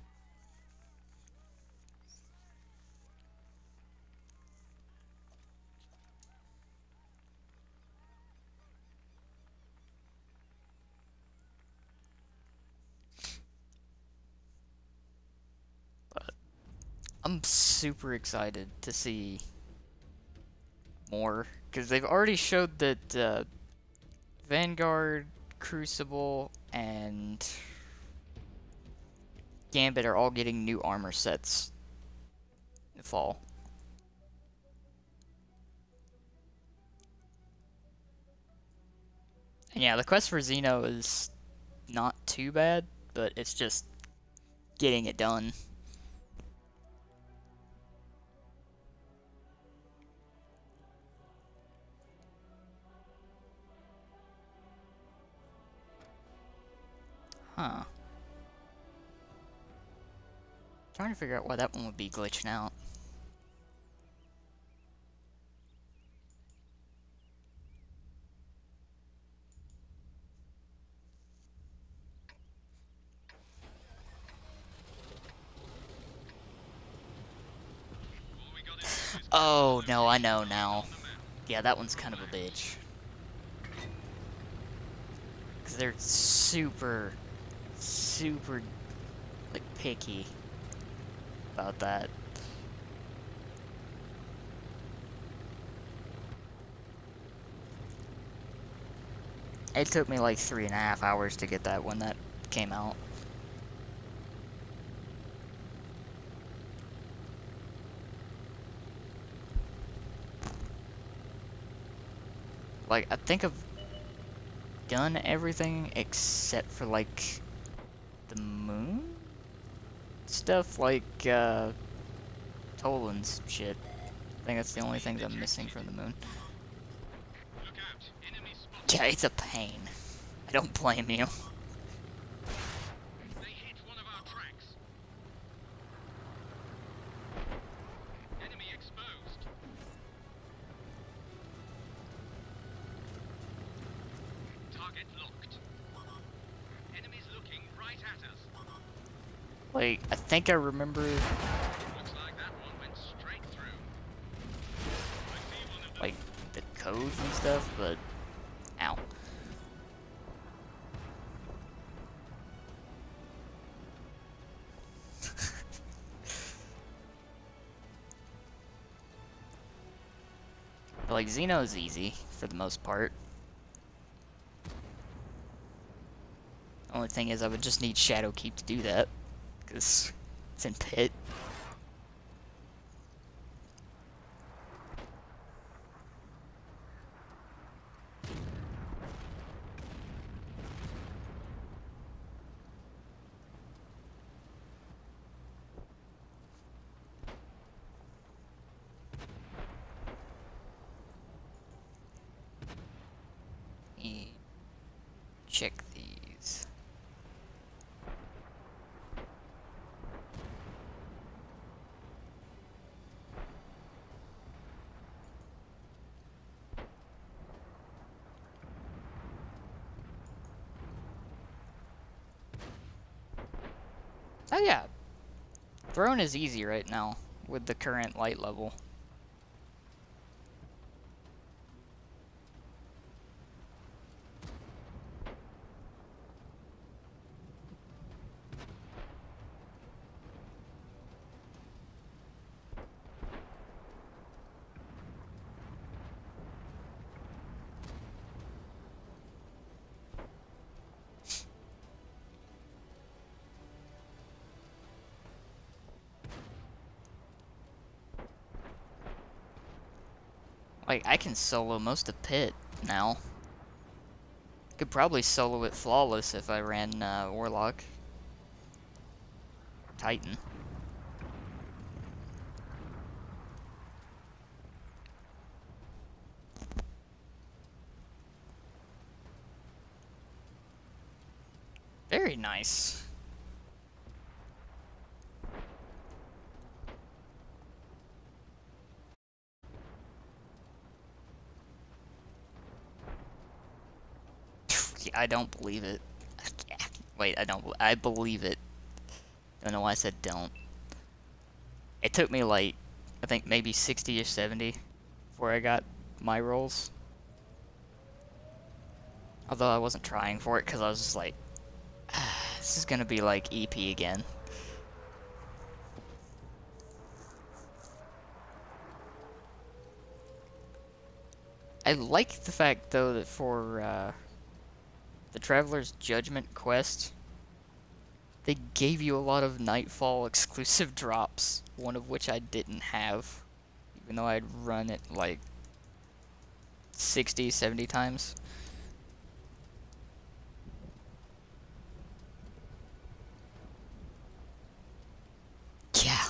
But I'm super excited to see more, because they've already showed that uh, Vanguard, Crucible, and Gambit are all getting new armor sets in the fall. And yeah, the quest for Xeno is not too bad, but it's just getting it done. Huh. Trying to figure out why that one would be glitching out. Oh, no, I know now. Yeah, that one's kind of a bitch. Because they're super, super, like, picky about that. It took me like three and a half hours to get that when that came out. Like, I think I've done everything except for, like, the moon? Stuff like, uh, Toland's shit. I think that's the only things I'm missing from the moon. Look out. Enemy spotted. Yeah, it's a pain. I don't blame you. They hit one of our tracks. Enemy exposed. Target locked. Enemies looking right at us. Like, I think I remember... Looks like that one went straight through. I see one of them. like, the codes and stuff, but... Ow. But, like, Xeno's easy, for the most part. Only thing is, I would just need Shadowkeep to do that, because it's in Pit. me check these. Oh yeah, throwing is easy right now with the current light level. Like, I can solo most of Pit now. Could probably solo it flawless if I ran uh, Warlock. Titan. Very nice. I don't believe it. Wait, I don't. I believe it. Don't know why I said don't. It took me like, I think maybe sixty or seventy before I got my rolls. Although I wasn't trying for it because I was just like, ah, this is gonna be like E P again. I like the fact though that for uh, the Traveler's Judgment quest, they gave you a lot of Nightfall exclusive drops, one of which I didn't have, even though I'd run it like sixty, seventy times. Yeah.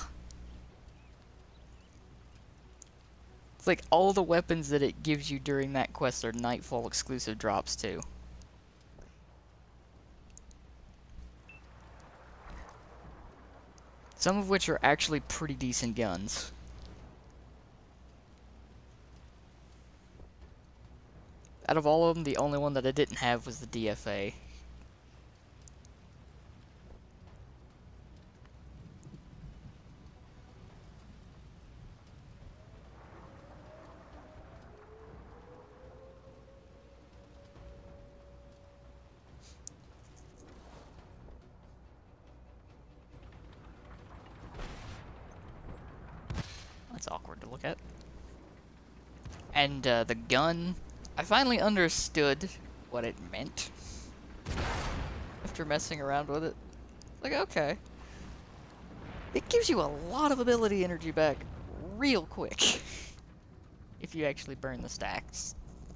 It's like all the weapons that it gives you during that quest are Nightfall exclusive drops too. Some of which are actually pretty decent guns. Out of all of them, the only one that I didn't have was the D F A. That's awkward to look at. And uh, the gun, I finally understood what it meant after messing around with it. Like, okay. It gives you a lot of ability energy back real quick if you actually burn the stacks.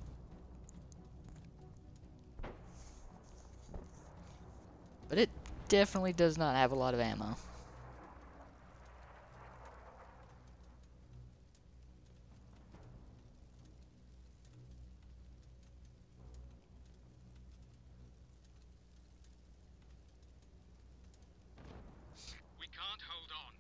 But it definitely does not have a lot of ammo. We can't hold on.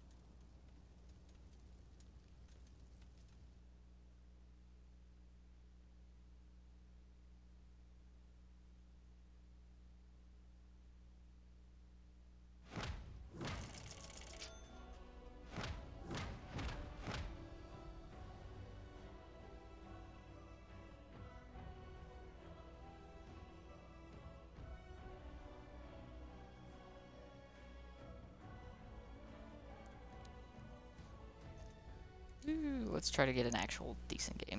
Ooh, let's try to get an actual decent game.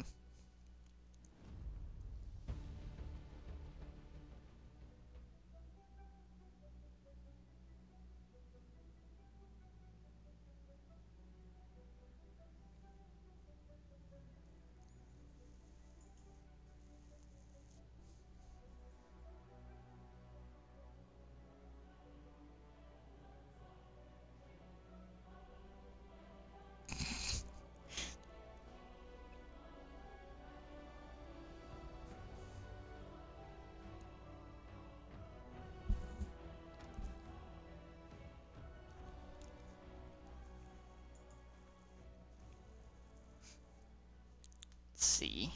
Let's see.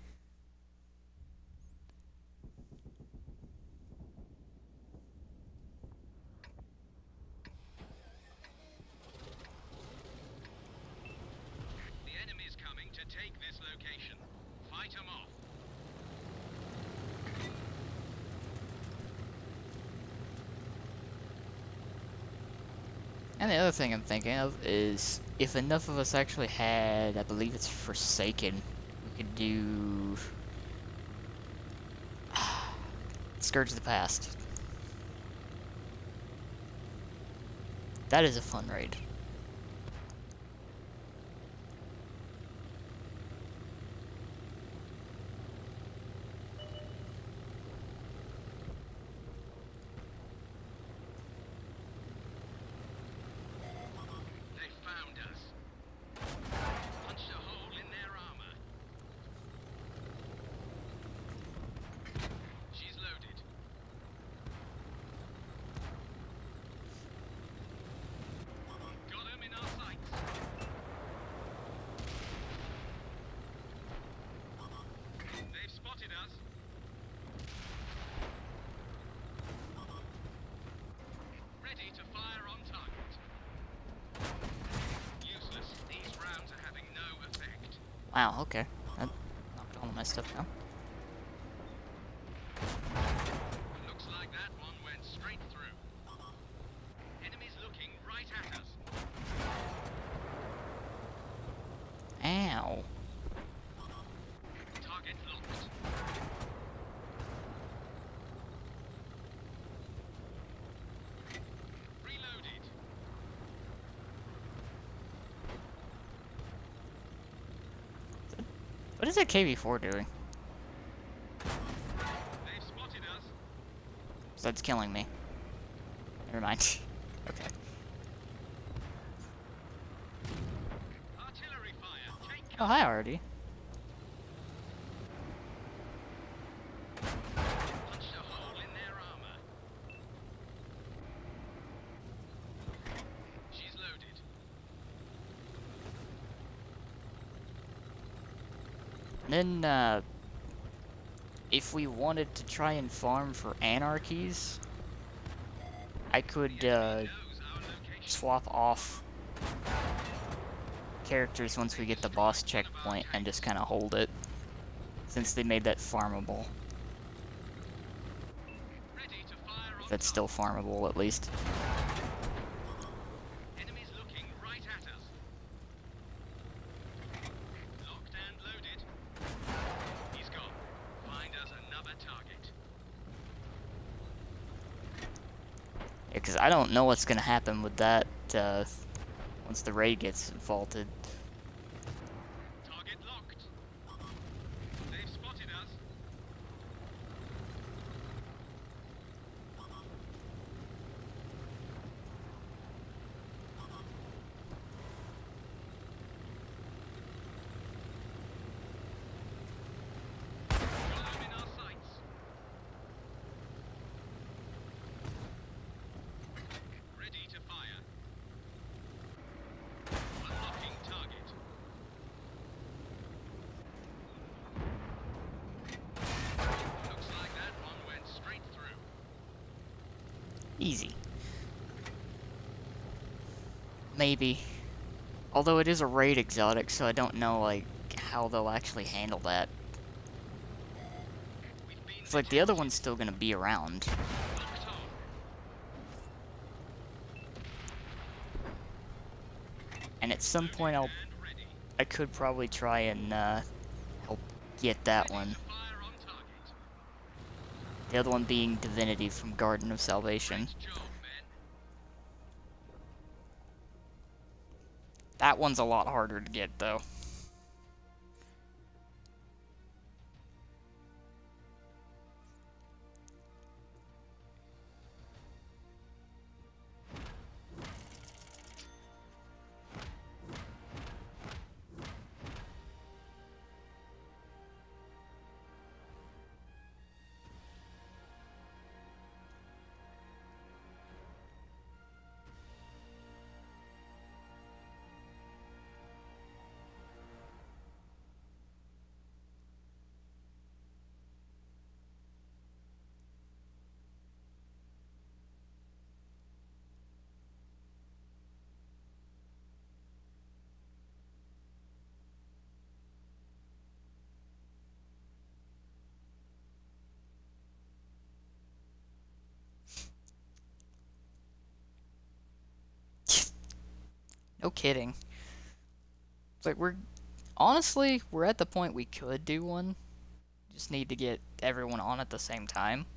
The enemy's coming to take this location. Fight them off. And the other thing I'm thinking of is if enough of us actually had, I believe it's Forsaken, we could do Scourge of the Past. That is a fun raid. They found us. Punched a hole in their armor. She's loaded. Got him in our sights. They've spotted us. Ready to fire on target. Useless. These rounds are having no effect. Wow, okay. That knocked all of my stuff down. Looks like that one went straight through. Enemies looking right at us. Ow. Target locked. Reloaded. What is that K V four doing? They've spotted us. So that's killing me. Never mind. Okay. Artillery fire. Take Oh, cover. hi, already. Punched a hole in their armor. She's loaded. Then, uh, if we wanted to try and farm for anarchies, I could, uh, Knows our location. swap off characters once we get the boss checkpoint and just kind of hold it, since they made that farmable. Ready to fire on If it's still farmable, at least. Enemies looking right at us. Locked and loaded. He's gone. Find us another target. Because I don't know what's gonna happen with that uh, once the raid gets vaulted. Target locked. They've spotted us. Got them in our sights. Ready to fire. Unlocking target. Looks like that one went straight through. Easy. Maybe. Although it is a raid exotic, so I don't know, like, how they'll actually handle that. We've been It's like the other one's still gonna be around. locked on. And at some point I'll And ready. I could probably try and uh, help get that one. Fire on target. The other one being Divinity from Garden of Salvation. Nice job, men. That one's a lot harder to get, though. No kidding. It's like we're... Honestly, we're at the point we could do one. Just need to get everyone on at the same time.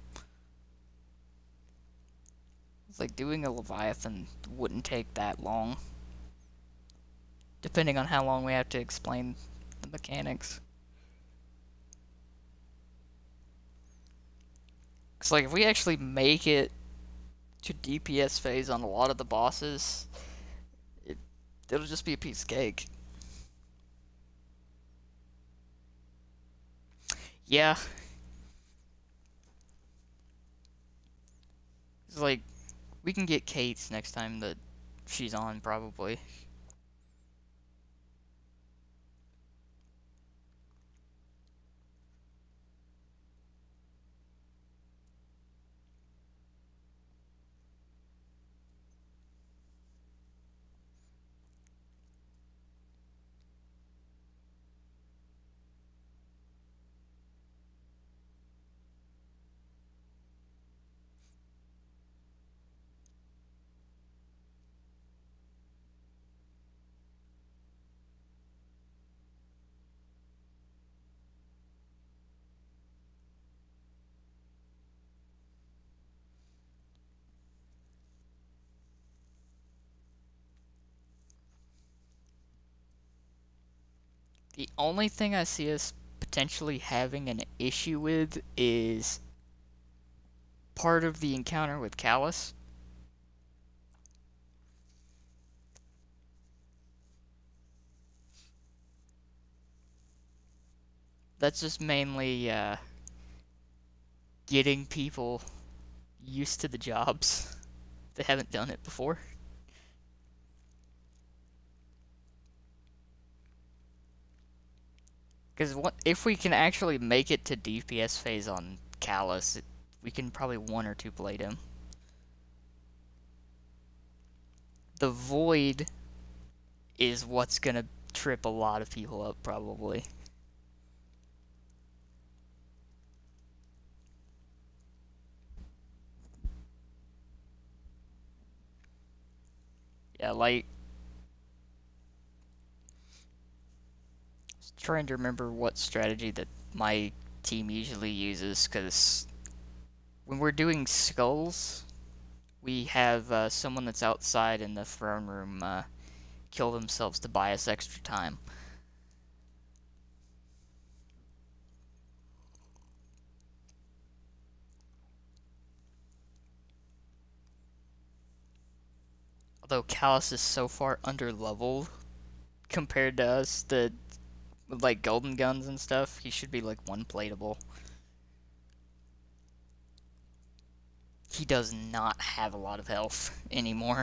It's like doing a Leviathan wouldn't take that long. Depending on how long we have to explain the mechanics. It's like if we actually make it to D P S phase on a lot of the bosses, it, it'll just be a piece of cake. Yeah. It's like, we can get Kate's next time that she's on, probably. The only thing I see us potentially having an issue with is part of the encounter with Callus. That's just mainly uh, getting people used to the jobs. They haven't done it before. Because if we can actually make it to D P S phase on Callus, it, we can probably one or two blade him. The Void is what's gonna trip a lot of people up, probably. Yeah, like... trying to remember what strategy that my team usually uses, because when we're doing skulls, we have uh, someone that's outside in the throne room uh, kill themselves to buy us extra time. Although Callus is so far under leveled compared to us, the with like golden guns and stuff, he should be like one plateable. He does not have a lot of health anymore.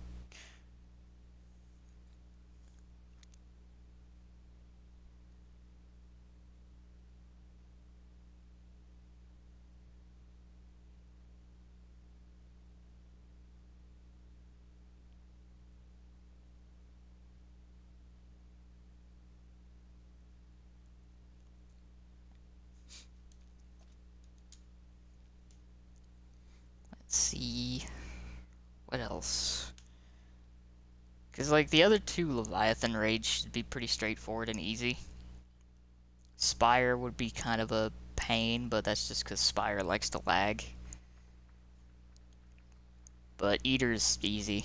Let's see. What else? Because, like, the other two Leviathan raids should be pretty straightforward and easy. Spire would be kind of a pain, but that's just because Spire likes to lag. But Eater's easy.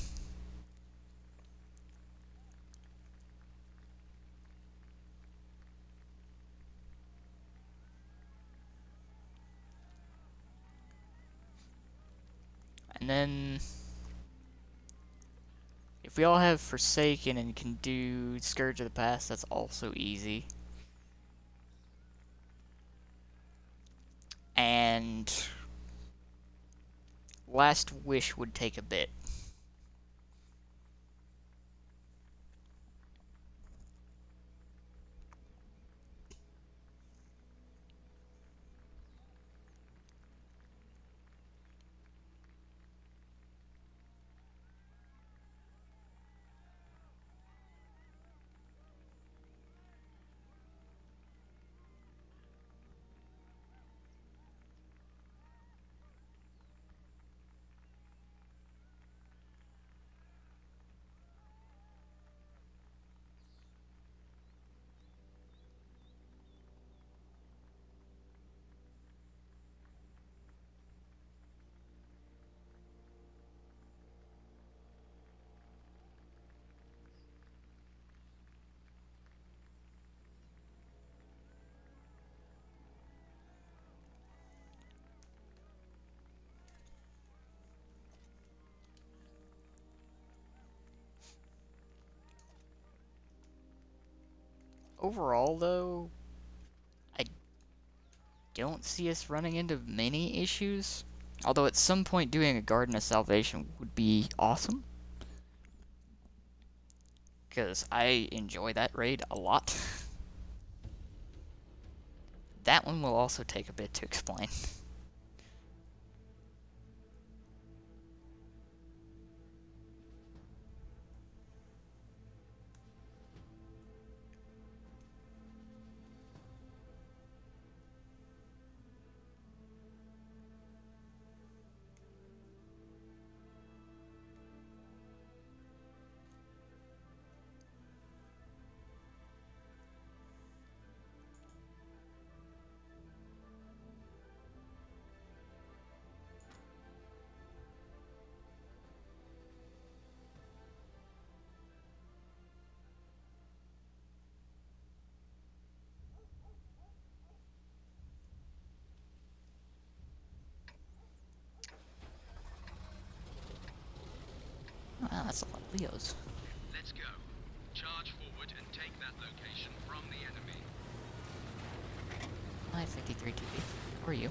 And then, if we all have Forsaken and can do Scourge of the Past, that's also easy. And Last Wish would take a bit. Overall, though, I don't see us running into many issues. Although at some point doing a Garden of Salvation would be awesome. Because I enjoy that raid a lot. That one will also take a bit to explain. Wow, that's a lot of Leos. Let's go. Charge forward and take that location from the enemy. Hi, fifty-three T V. How are you?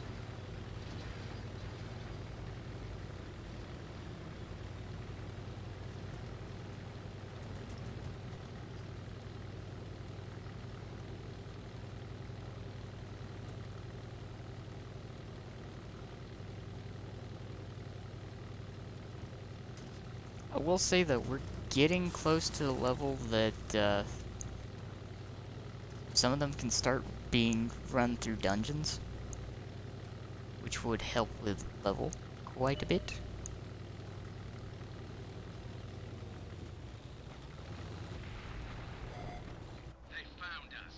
I will say that we're getting close to the level that uh, some of them can start being run through dungeons, which would help with level quite a bit. They found us.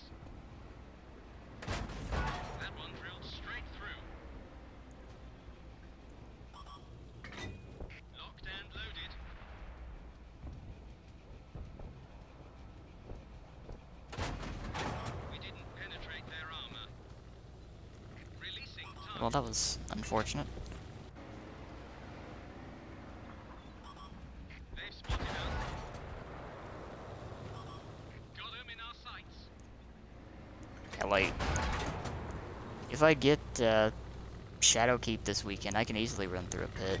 That one drilled straight through. Well, that was unfortunate. They've spotted us. Got them in our sights. Yeah, like, if I get uh, Shadowkeep this weekend, I can easily run through a pit.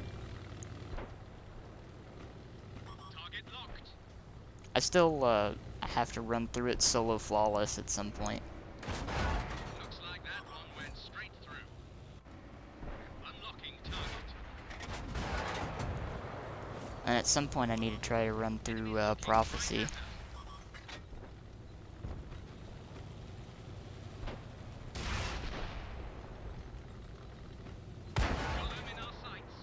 Target locked. I still uh, have to run through it solo flawless at some point. Looks like that one went straight through. Unlocking target. And at some point I need to try to run through uh, Prophecy. Got them in our sights.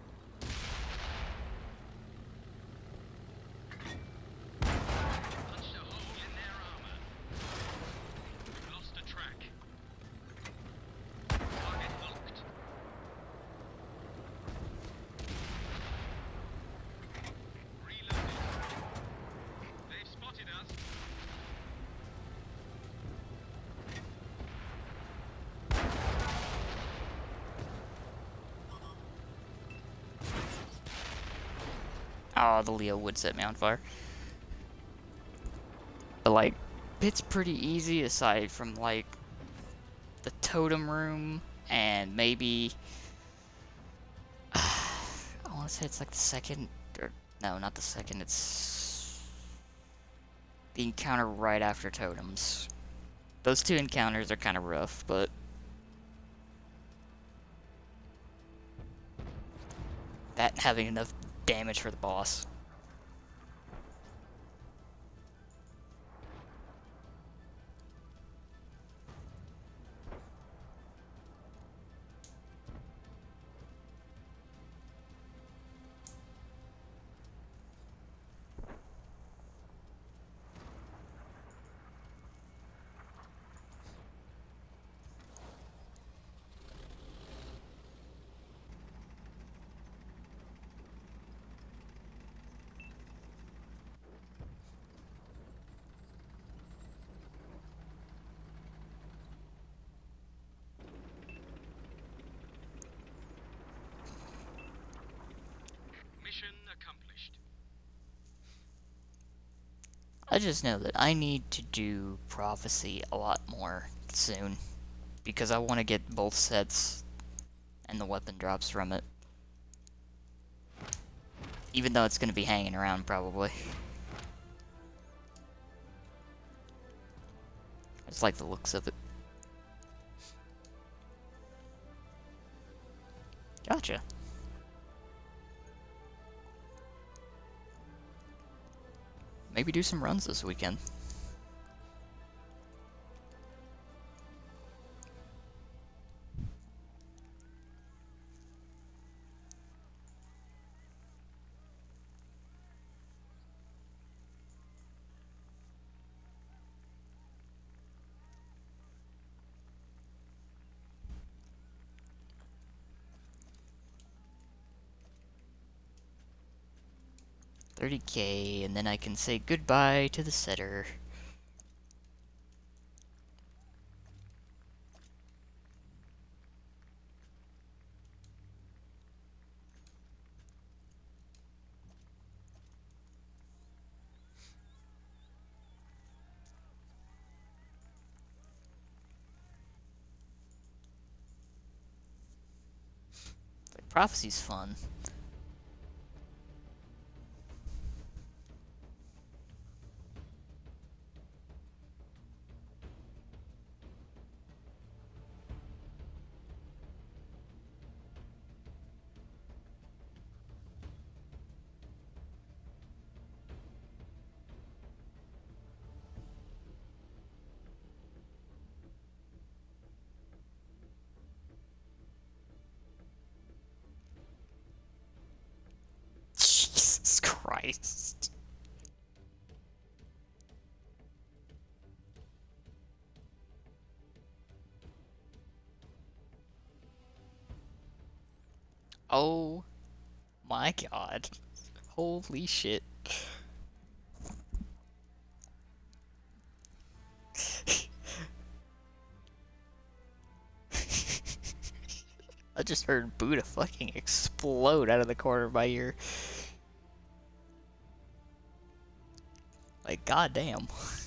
Punched a hole in their armor. Lost a track. Target locked. Reloaded. They've spotted us. Oh, the Leo would set me on fire. But, like, it's pretty easy aside from, like, the totem room and maybe... I want to say it's like the second... Or, no, not the second. It's the encounter right after totems. Those two encounters are kind of rough, but... that having enough damage for the boss. Mission accomplished. I just know that I need to do Prophecy a lot more soon. Because I want to get both sets and the weapon drops from it. Even though it's going to be hanging around, probably. I just like the looks of it. Gotcha. Maybe do some runs this weekend. thirty K, and then I can say goodbye to the setter. Like, Prophecy's fun. Jesus Christ. Oh my god. Holy shit. I just heard Buddha fucking explode out of the corner of my ear. Like, goddamn.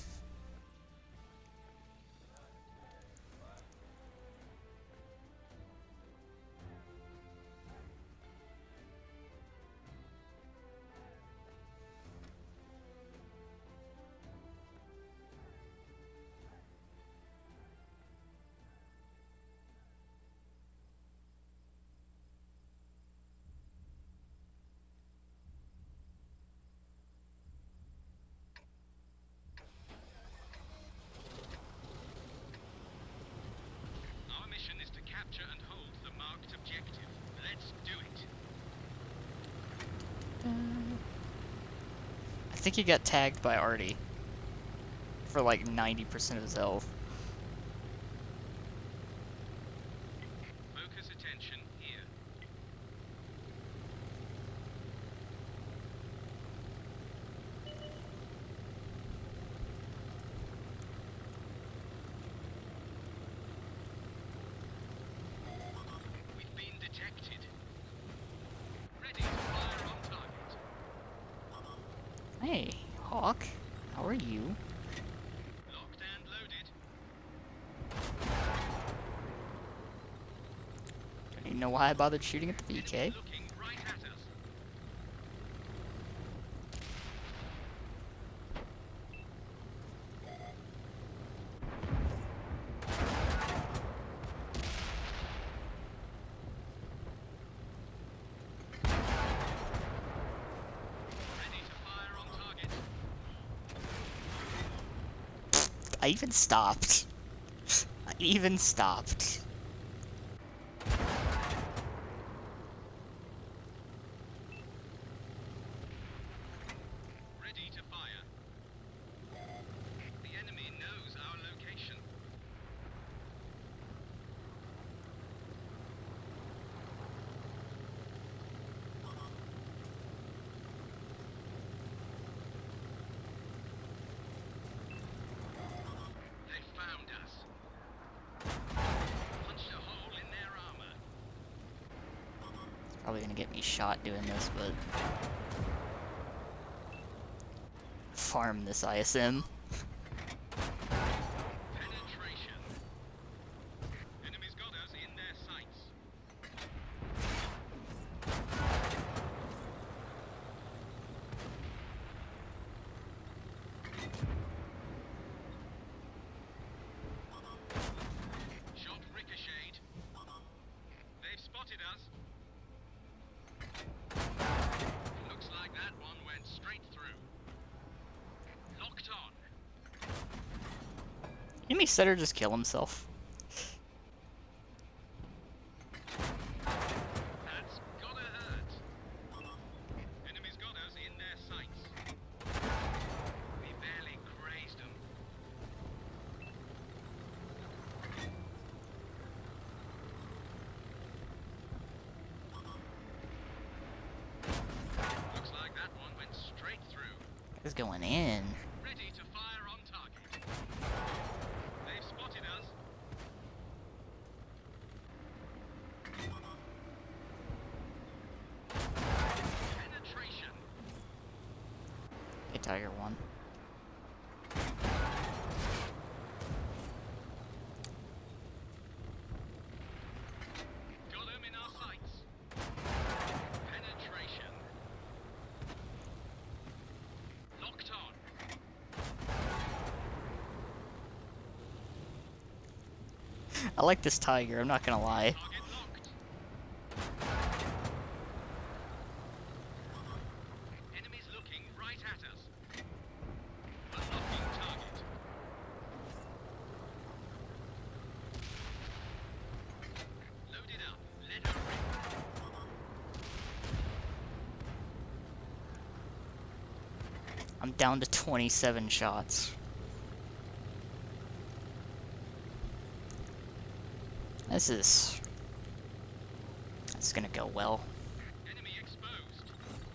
Our mission is to capture and hold the marked objective. Let's do it. I think he got tagged by Artie for like ninety percent of his health. Focus attention here. We've been detected. Ready to fire on target. Hey, Hawk, how are you? Locked and loaded. Don't even know why I bothered shooting at the V K. Enemy looking right at us. Ready to fire on target. I even stopped. I even stopped. Ready to fire. The enemy knows our location. They found us. Punched a hole in their armor. It's probably gonna get me shot doing this, but farm this I S M. Penetration. Enemies got us in their sights. Shot ricocheted. They've spotted us. Looks like that one went straight through. Locked on. Enemy setter just kill himself. That's gotta hurt. Enemies got us in their sights. We barely grazed them. Looks like that one went straight through. It's going in. Ready to fire on target. They've spotted us. Penetration. Hey, Tiger one. Got him in our sights. Penetration. Locked on. I like this Tiger, I'm not gonna lie. Target locked. Enemies looking right at us. Unlocking target. Loaded up. Let her rip. I'm down to twenty-seven shots. This is... This is gonna go well. Enemy exposed.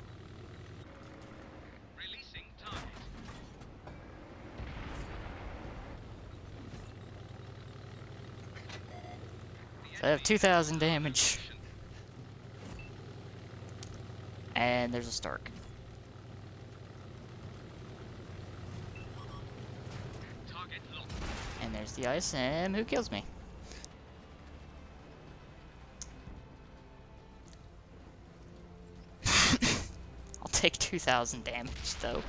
Releasing target. So I have two thousand damage. And there's a Stark. Target locked. And there's the ice, and who kills me? I'll take two thousand damage, though.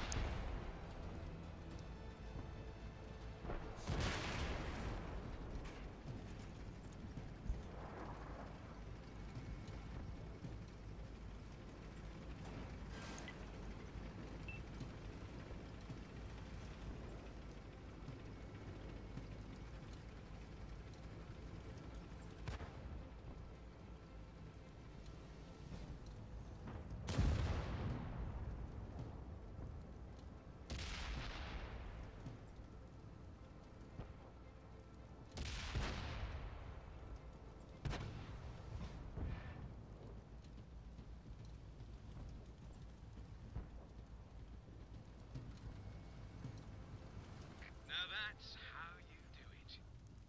Now that's how you do it.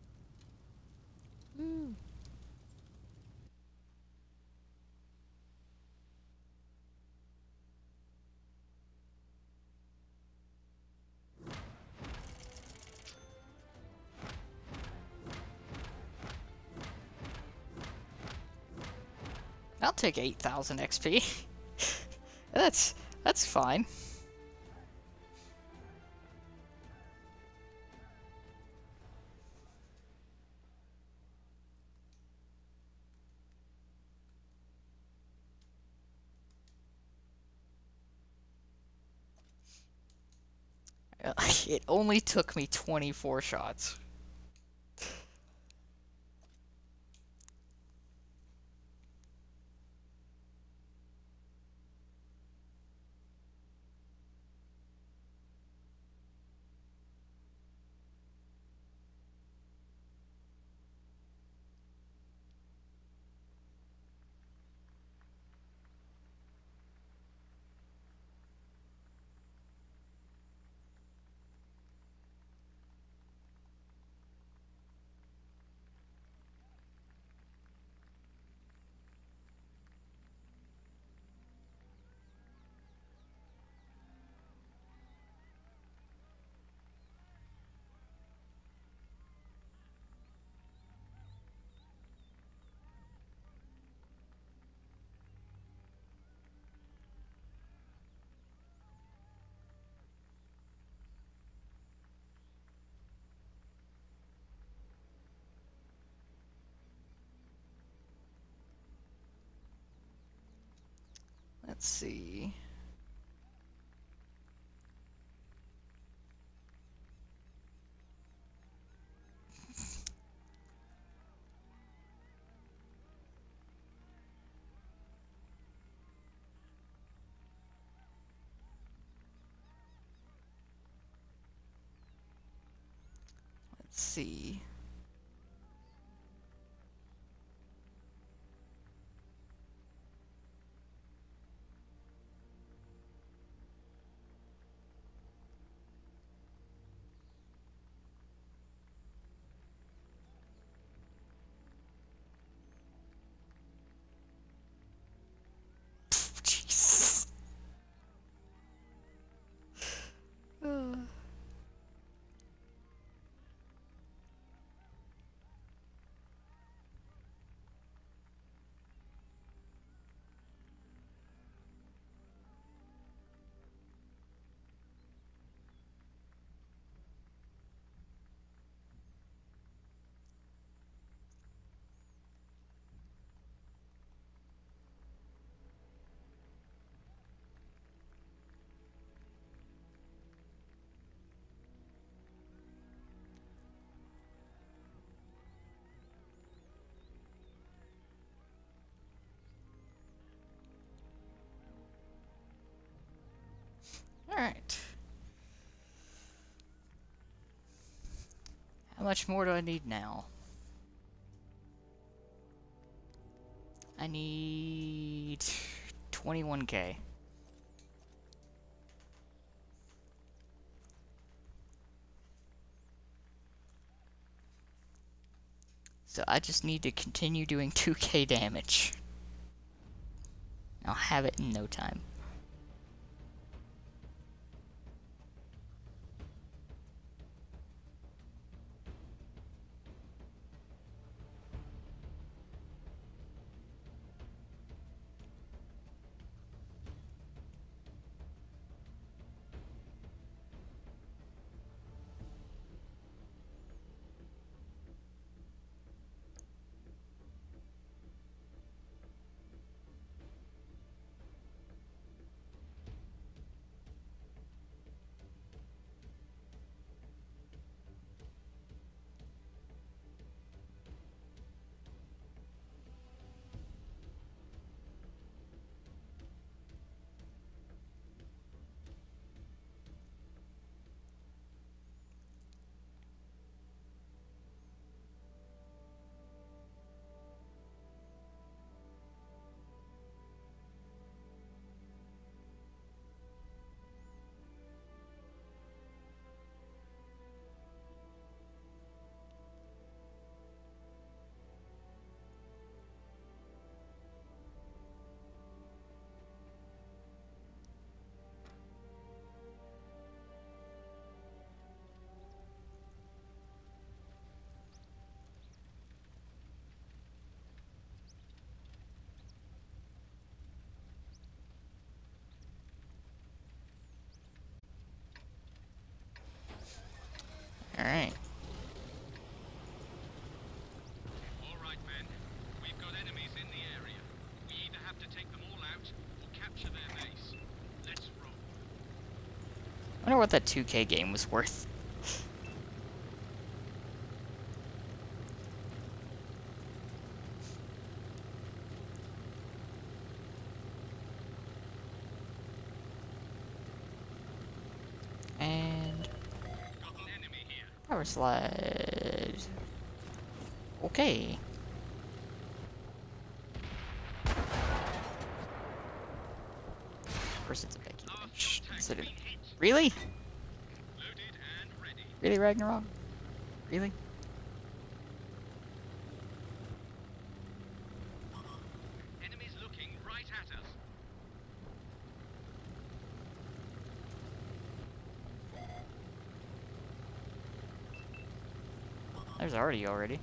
Woo. I'll take eight thousand X P. that's that's fine. It only took me twenty-four shots. Let's see. Let's see. Jesus. Uh. Alright. How much more do I need now? I need twenty-one K. So I just need to continue doing two K damage. I'll have it in no time. Alright. Alright, men. We've got enemies in the area. We either have to take them all out or capture their base. Let's roll. I wonder what that two K game was worth. And Got an enemy here. power slide. Okay. Of course it's a Becky Our Lynch. top Instead of... tank's been hit. Really? Loaded and ready. Really, Ragnarok? Really? Enemies looking right at us. There's already already.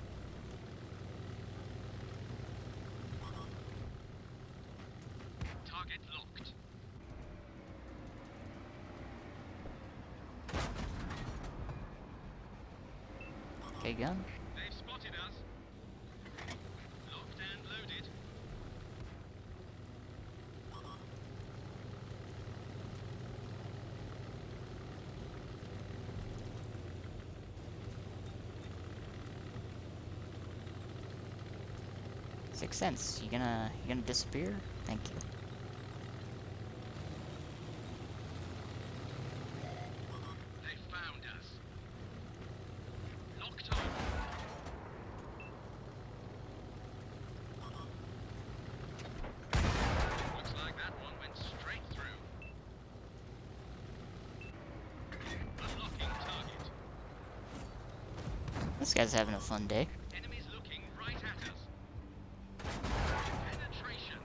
Target locked. Okay, gun. They've spotted us. Locked and loaded. Sixth Sense. You gonna you gonna disappear? Thank you. They found us. Locked on. Looks like that one went straight through. Unlocking target. This guy's having a fun day. Enemies looking right at us. Penetration.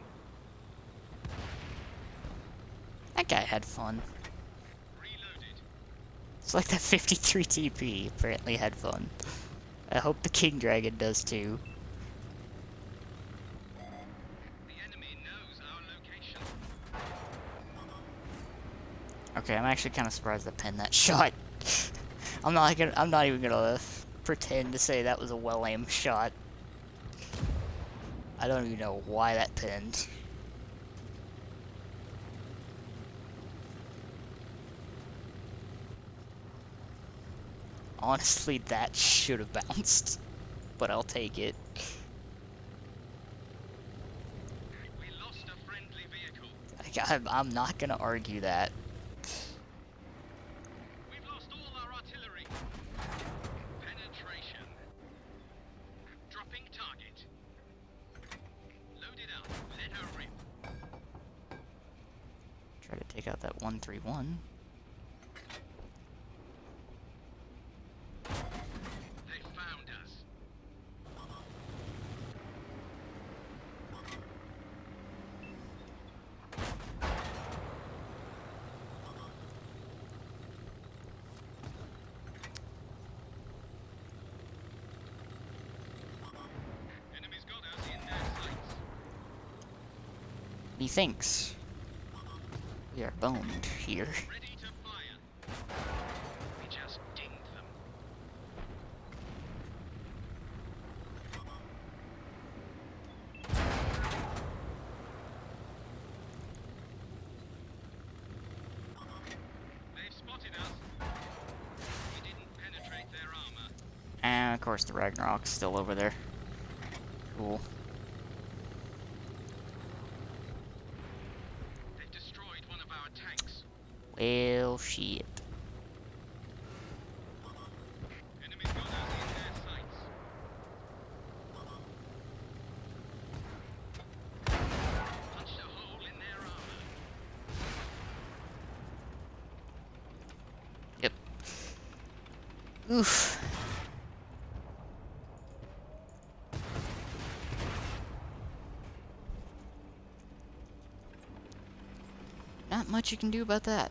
That guy had fun. Reloaded. It's like that fifty-three T P apparently had fun. I hope the King Dragon does too. The enemy knows our location. Okay, I'm actually kind of surprised I pinned that shot. I'm not gonna. I'm not even gonna pretend to say that was a well-aimed shot. I don't even know why that pinned. Honestly, that should have bounced, but I'll take it. We lost a friendly vehicle. Like, I'm, I'm not gonna argue that. We've lost all our artillery. Penetration. Dropping target. Load it up. Let her rip. Try to take out that one three one. They found us. Methinks we are boned here. Ready to fire. We just dinged them. They've spotted us. We didn't penetrate their armor. And of course the Ragnarok's still over there. Cool. They've destroyed one of our tanks. Well, shit. Enemy's got us in their sights. Punched a hole in their armor. Yep. Oof. Not much you can do about that.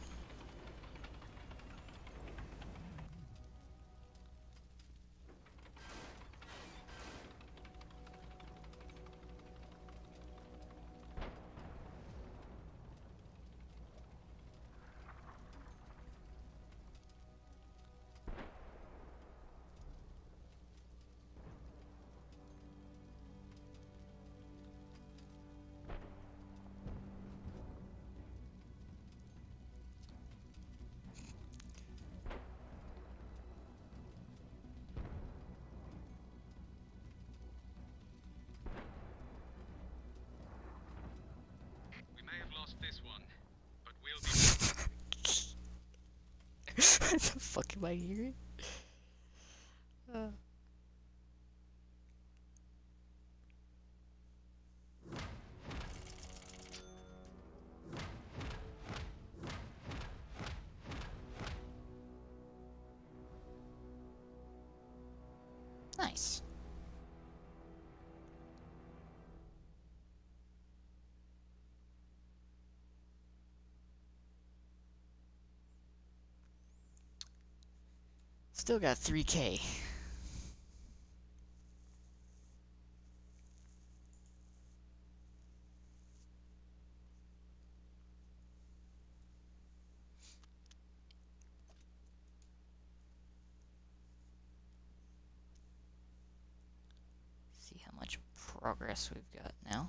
We may have lost this one, but we'll be What the fuck am I hearing? Uh. Nice. Still got three K. See how much progress we've got now.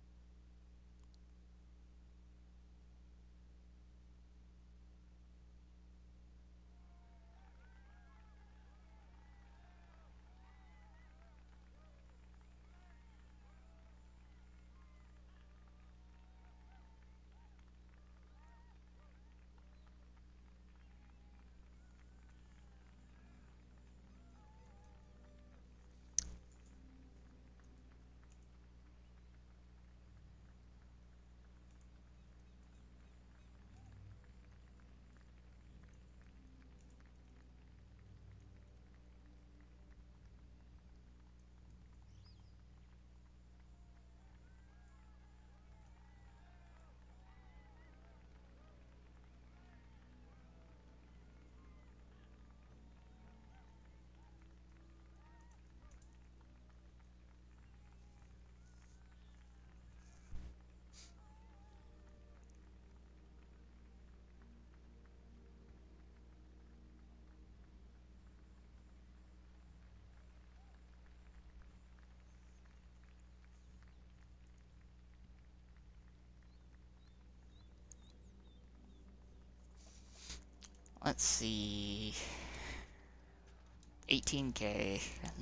Let's see. eighteen K.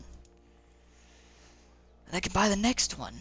And I can buy the next one.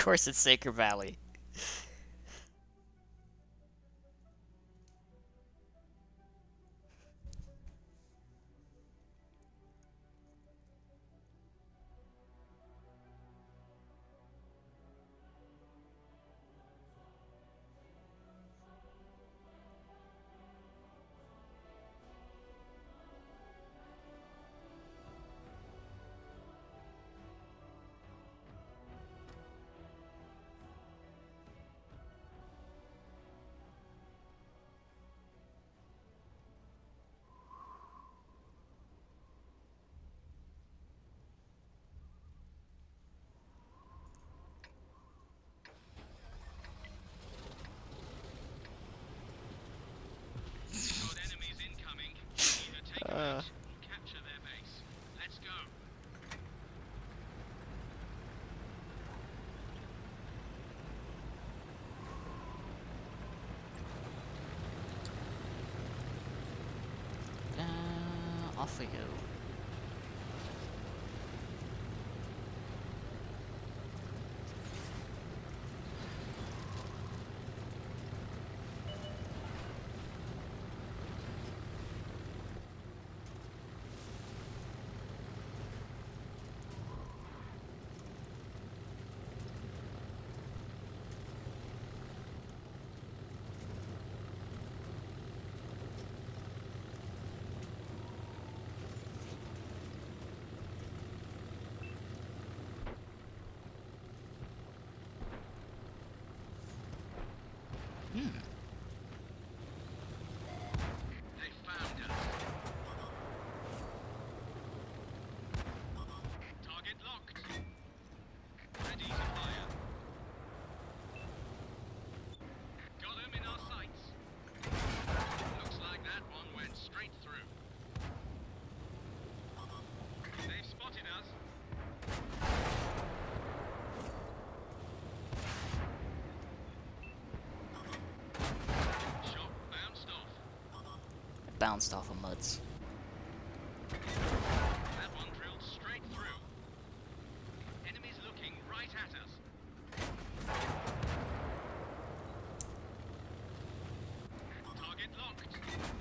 course it's Sacred Valley. Got enemies incoming. Either take them Uh. out or capture their base. Let's go. Uh, off we go. Hmm. They found us. Target locked. Ready to fire. Got him in our sights. Looks like that one went straight through. They've spotted us. Shot bounced off. It bounced off of Muds. That one drilled straight through. Enemies looking right at us. Target locked.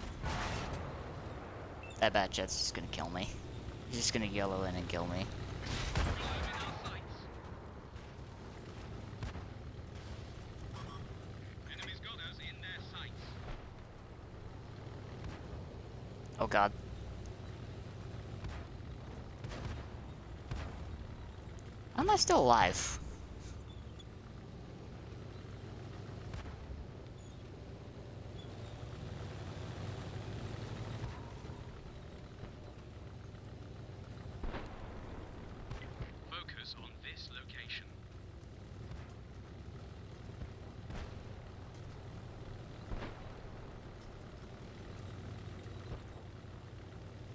That bad jet's just gonna kill me. He's just gonna yellow in and kill me. Got him in our sights. Enemies got us in their sights. Oh god. How am I still alive? Focus on this location.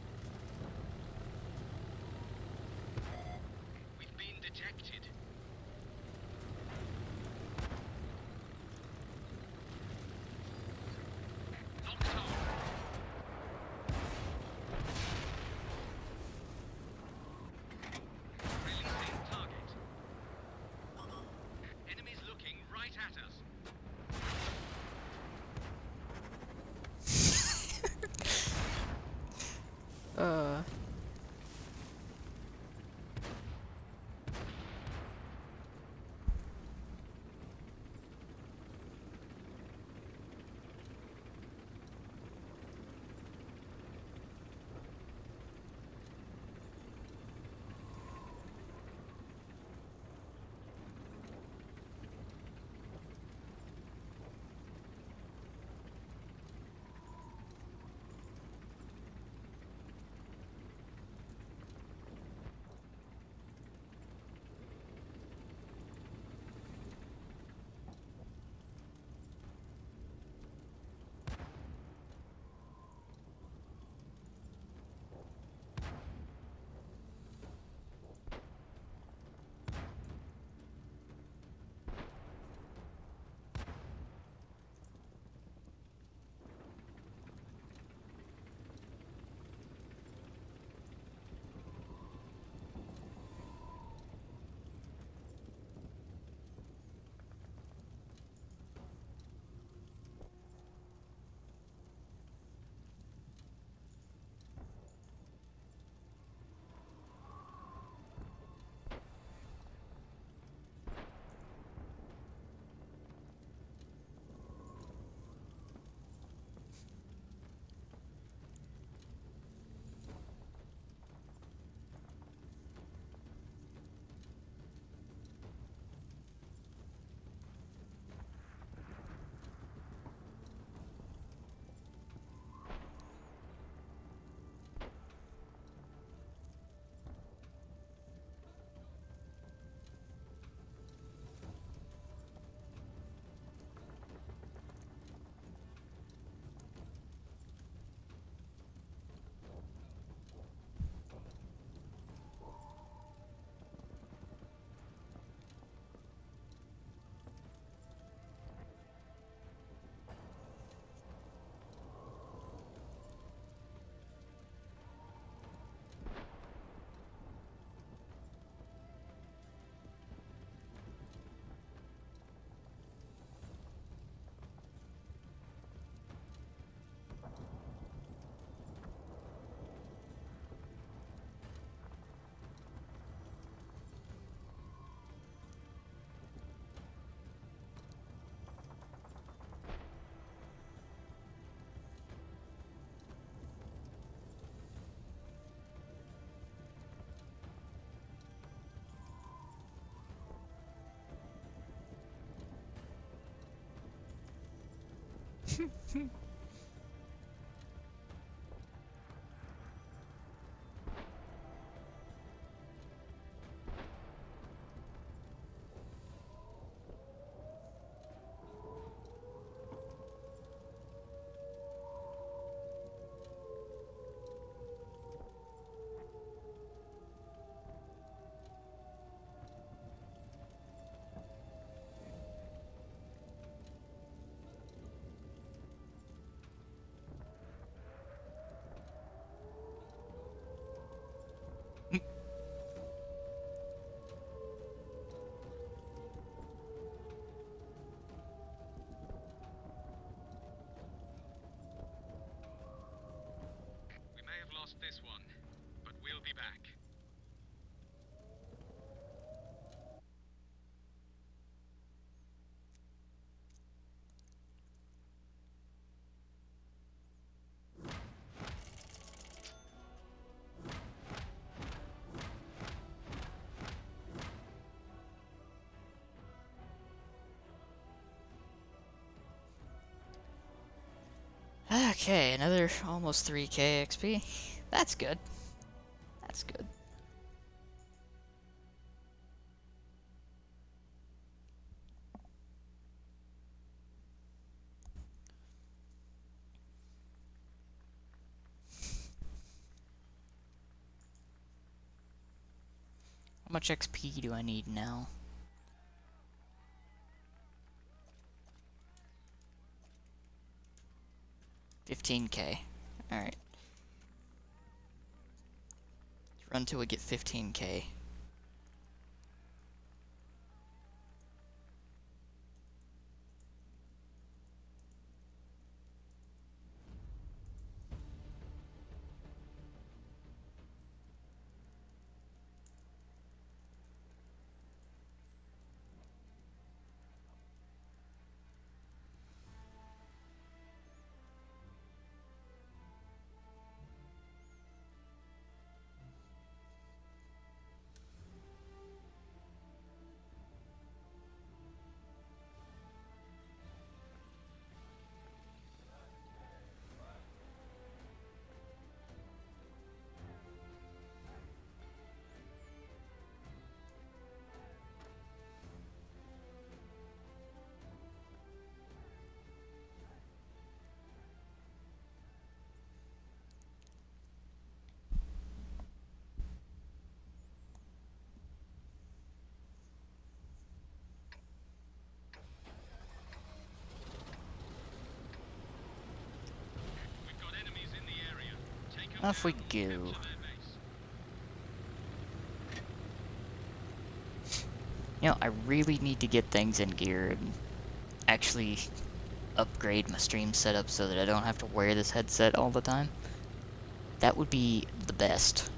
We've been detected. We may have lost this one, but we'll be back. Okay, another almost three K X P. That's good. That's good. How much X P do I need now? fifteen K. Alright. Let's run till we get fifteen K. We've got enemies in the area. Take 'em Off we down and go. capture their base. You know, I really need to get things in gear and actually upgrade my stream setup so that I don't have to wear this headset all the time. That would be the best.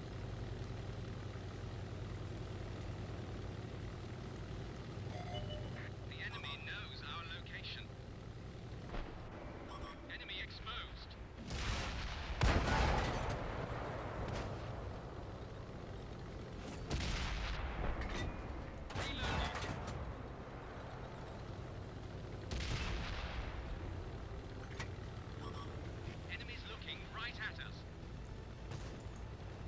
The enemy knows our location. Enemy exposed. Reloading. Enemies looking right at us.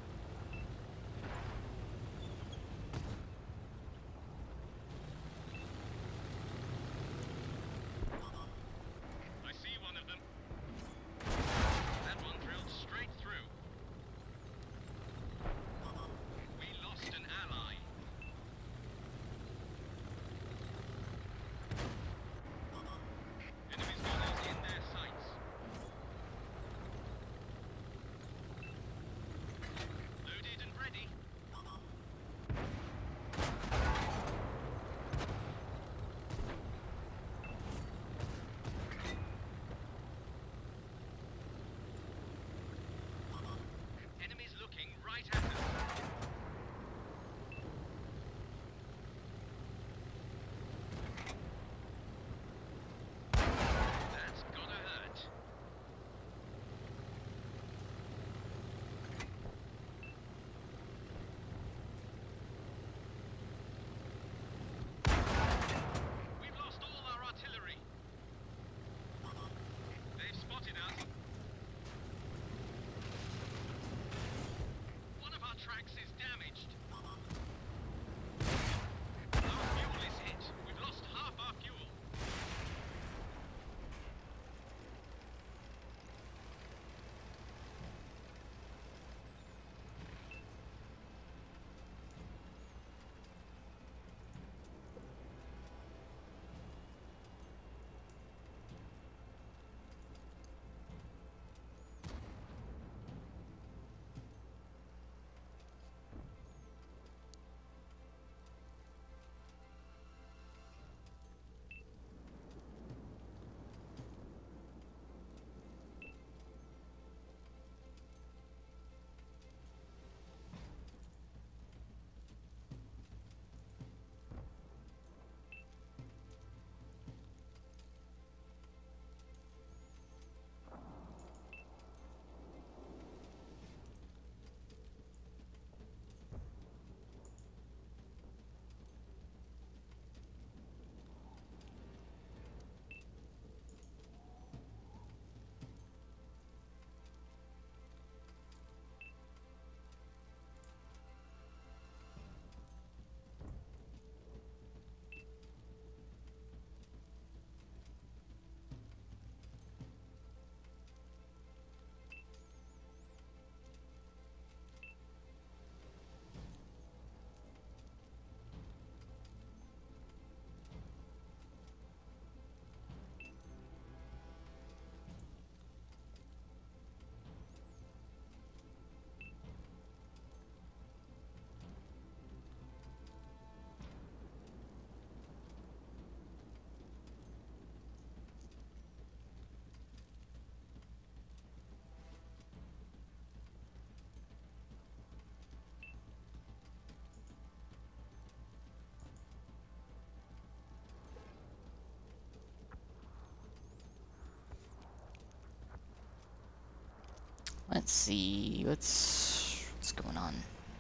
let's see. What's what's going on?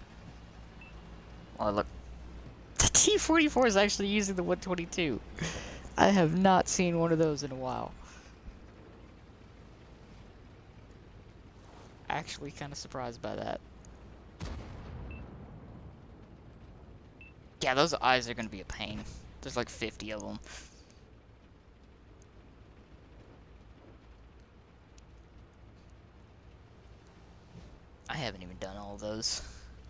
Oh, look. The T forty-four is actually using the one twenty-two. I have not seen one of those in a while. Actually, kind of surprised by that. Yeah, those eyes are gonna be a pain. There's like fifty of them. I haven't even done all those.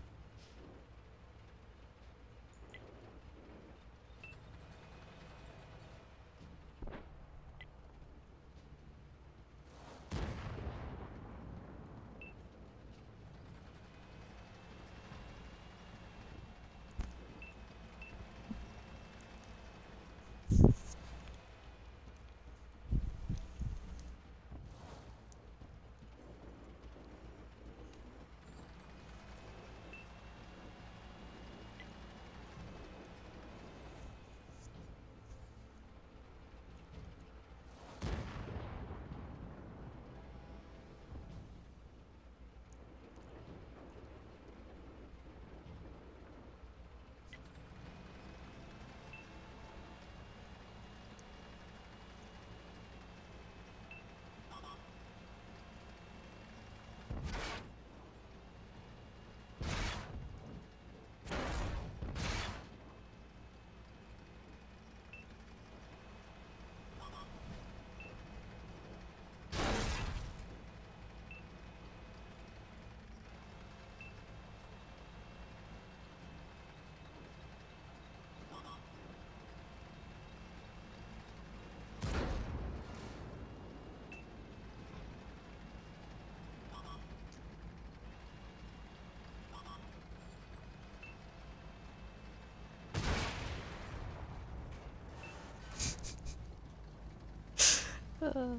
Uh.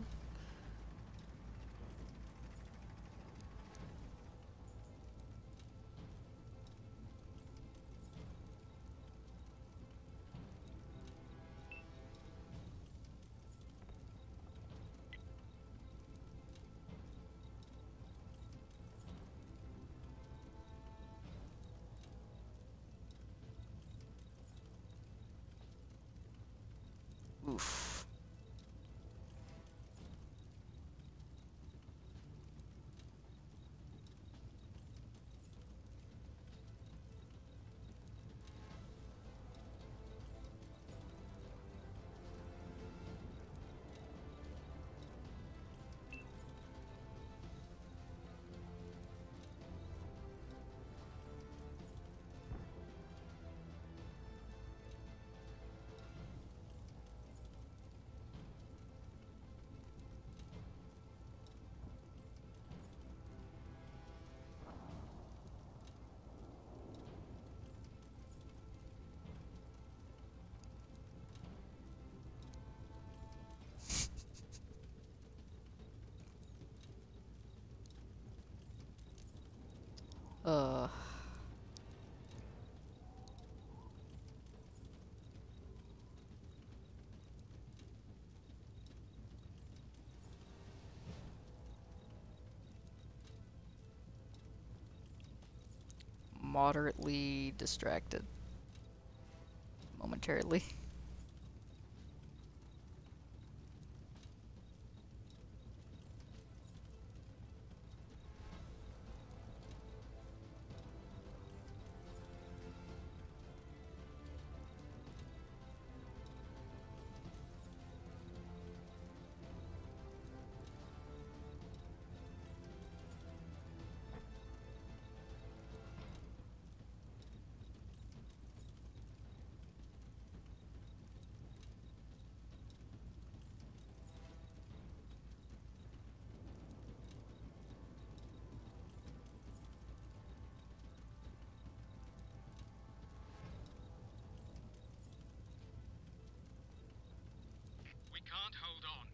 Oof. Uh. Moderately distracted. Momentarily. We can't hold on.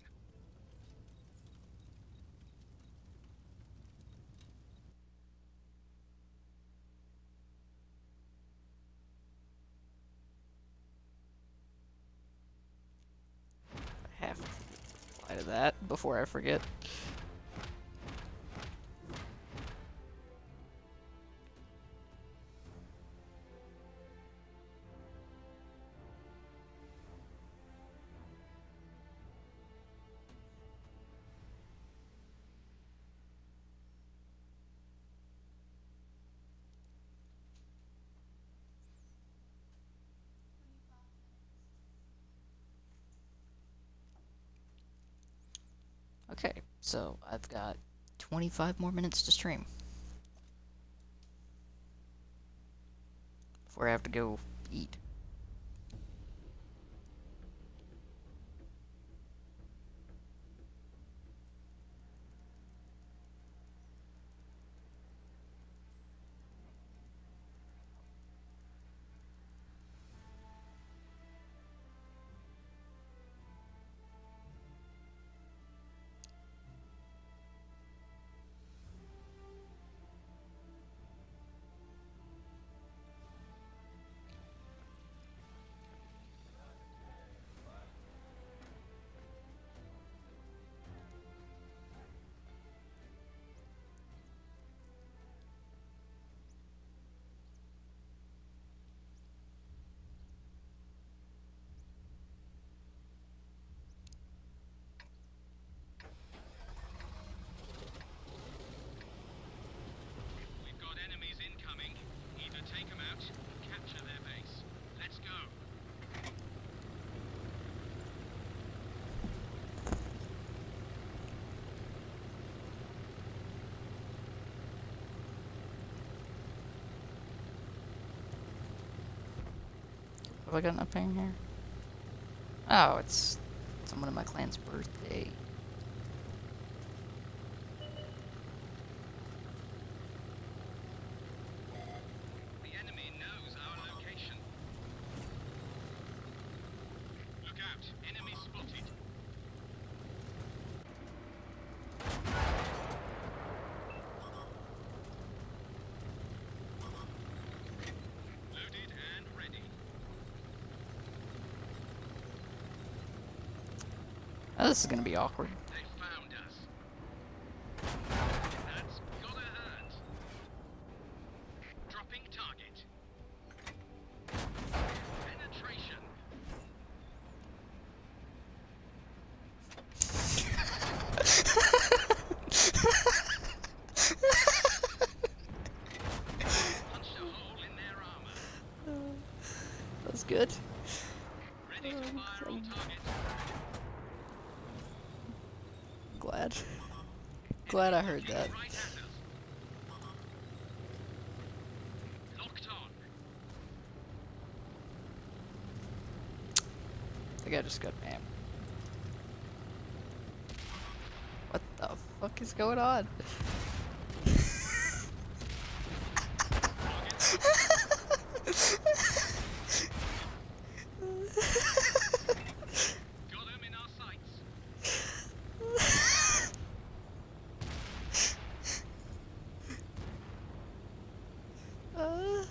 I have to reply to that before I forget. Okay, so I've got twenty-five more minutes to stream before I have to go eat. We've got enemies incoming. Either take them out or capture their base. Let's go. Have I got an update here? Oh, it's someone in my clan's birthday. The enemy knows our location. Look out. Enemy spotted. Loaded and ready. Oh, this is gonna be awkward. They found us. That's gotta hurt. Dropping target. Penetration. Punched a hole in their armor. That's good. Ready to fire on target. Glad. Glad I heard that. Right at us. Locked on. I think I just got bam. What the fuck is going on? Got him in our sights. Uh.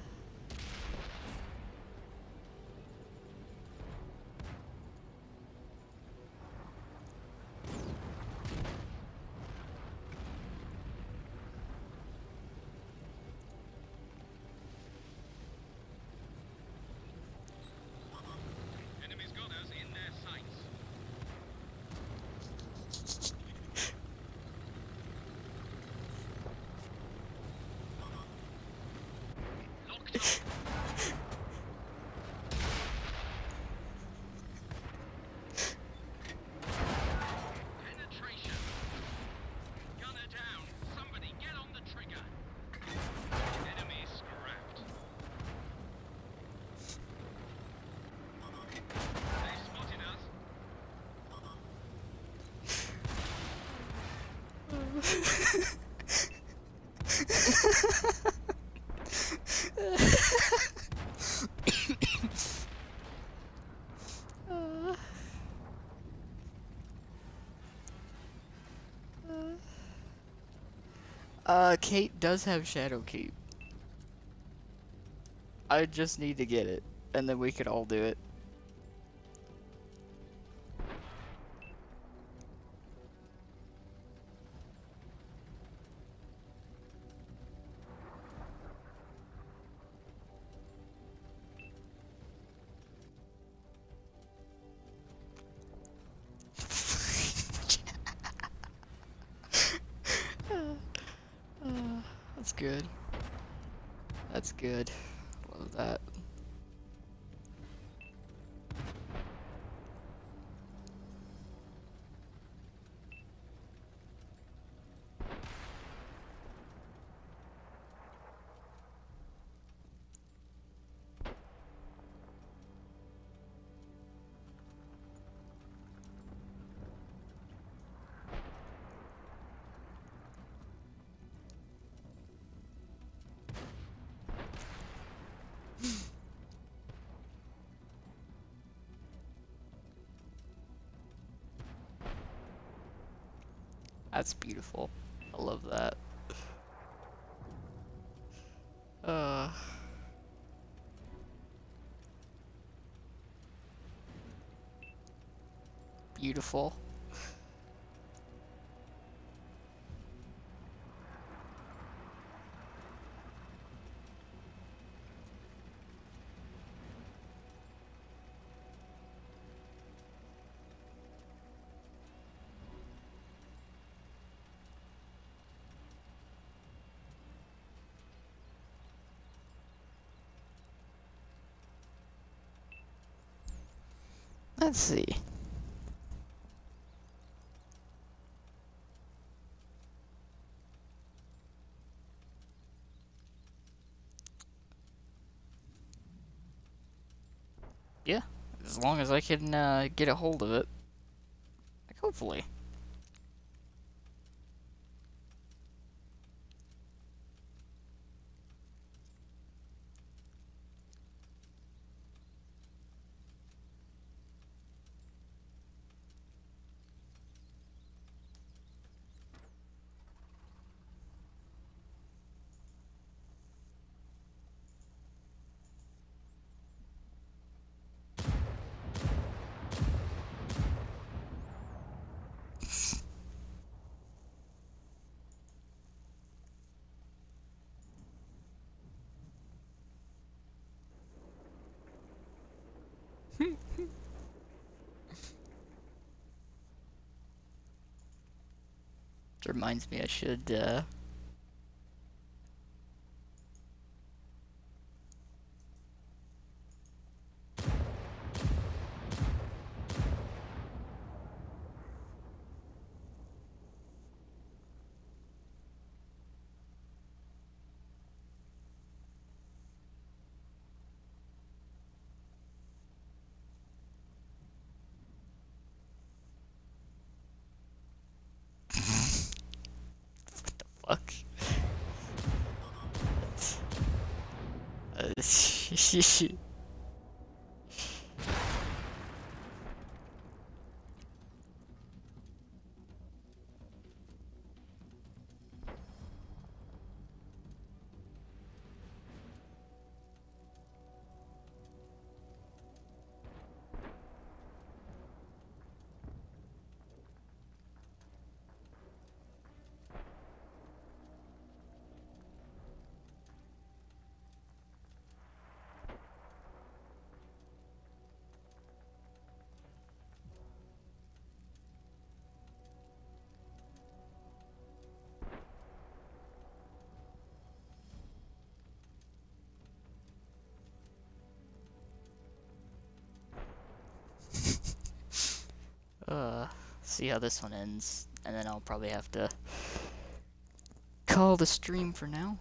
Enemies got us in their sights. Locked on. Penetration. Gunner down. Somebody get on the trigger. Enemy scrapped. They spotted us. Uh. Uh, Kate does have Shadow Keep. I just need to get it, and then we could all do it. Uh, that's good. That's good. Love that. That's beautiful. I love that. Uh... Beautiful. Let's see. Yeah, as long as I can uh, get a hold of it. Like, hopefully. It reminds me I should, uh... what the fuck? Uh, uh, see how this one ends, and then I'll probably have to call the stream for now.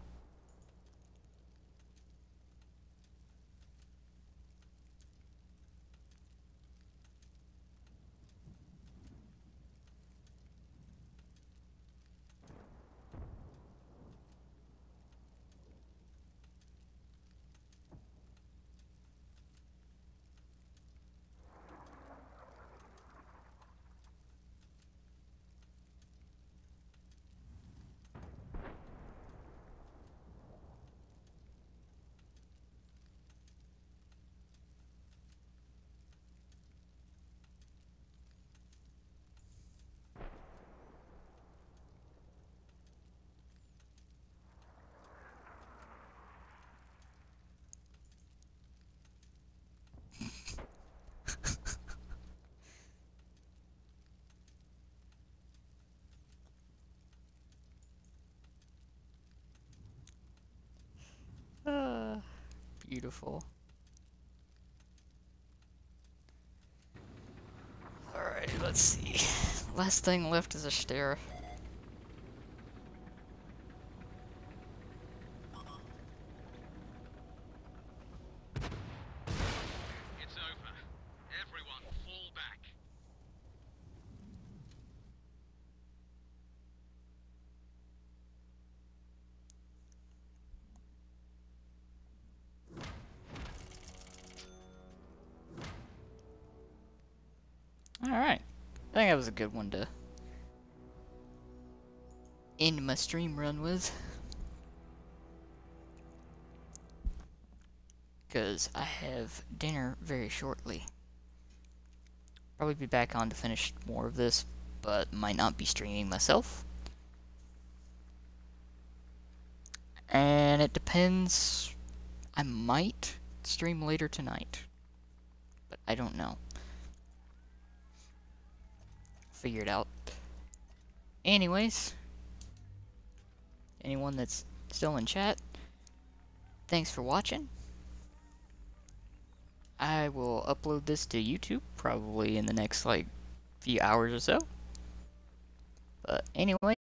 Uh, beautiful. Alright, let's see. Last thing left is a stair. It's over. Everyone, fall back. Alright. I think that was a good one to end my stream run with. Because I have dinner very shortly. Probably be back on to finish more of this, but might not be streaming myself. And it depends. I might stream later tonight, but I don't know. Figure it out. Anyways, anyone that's still in chat, thanks for watching. I will upload this to YouTube probably in the next like few hours or so. But anyway.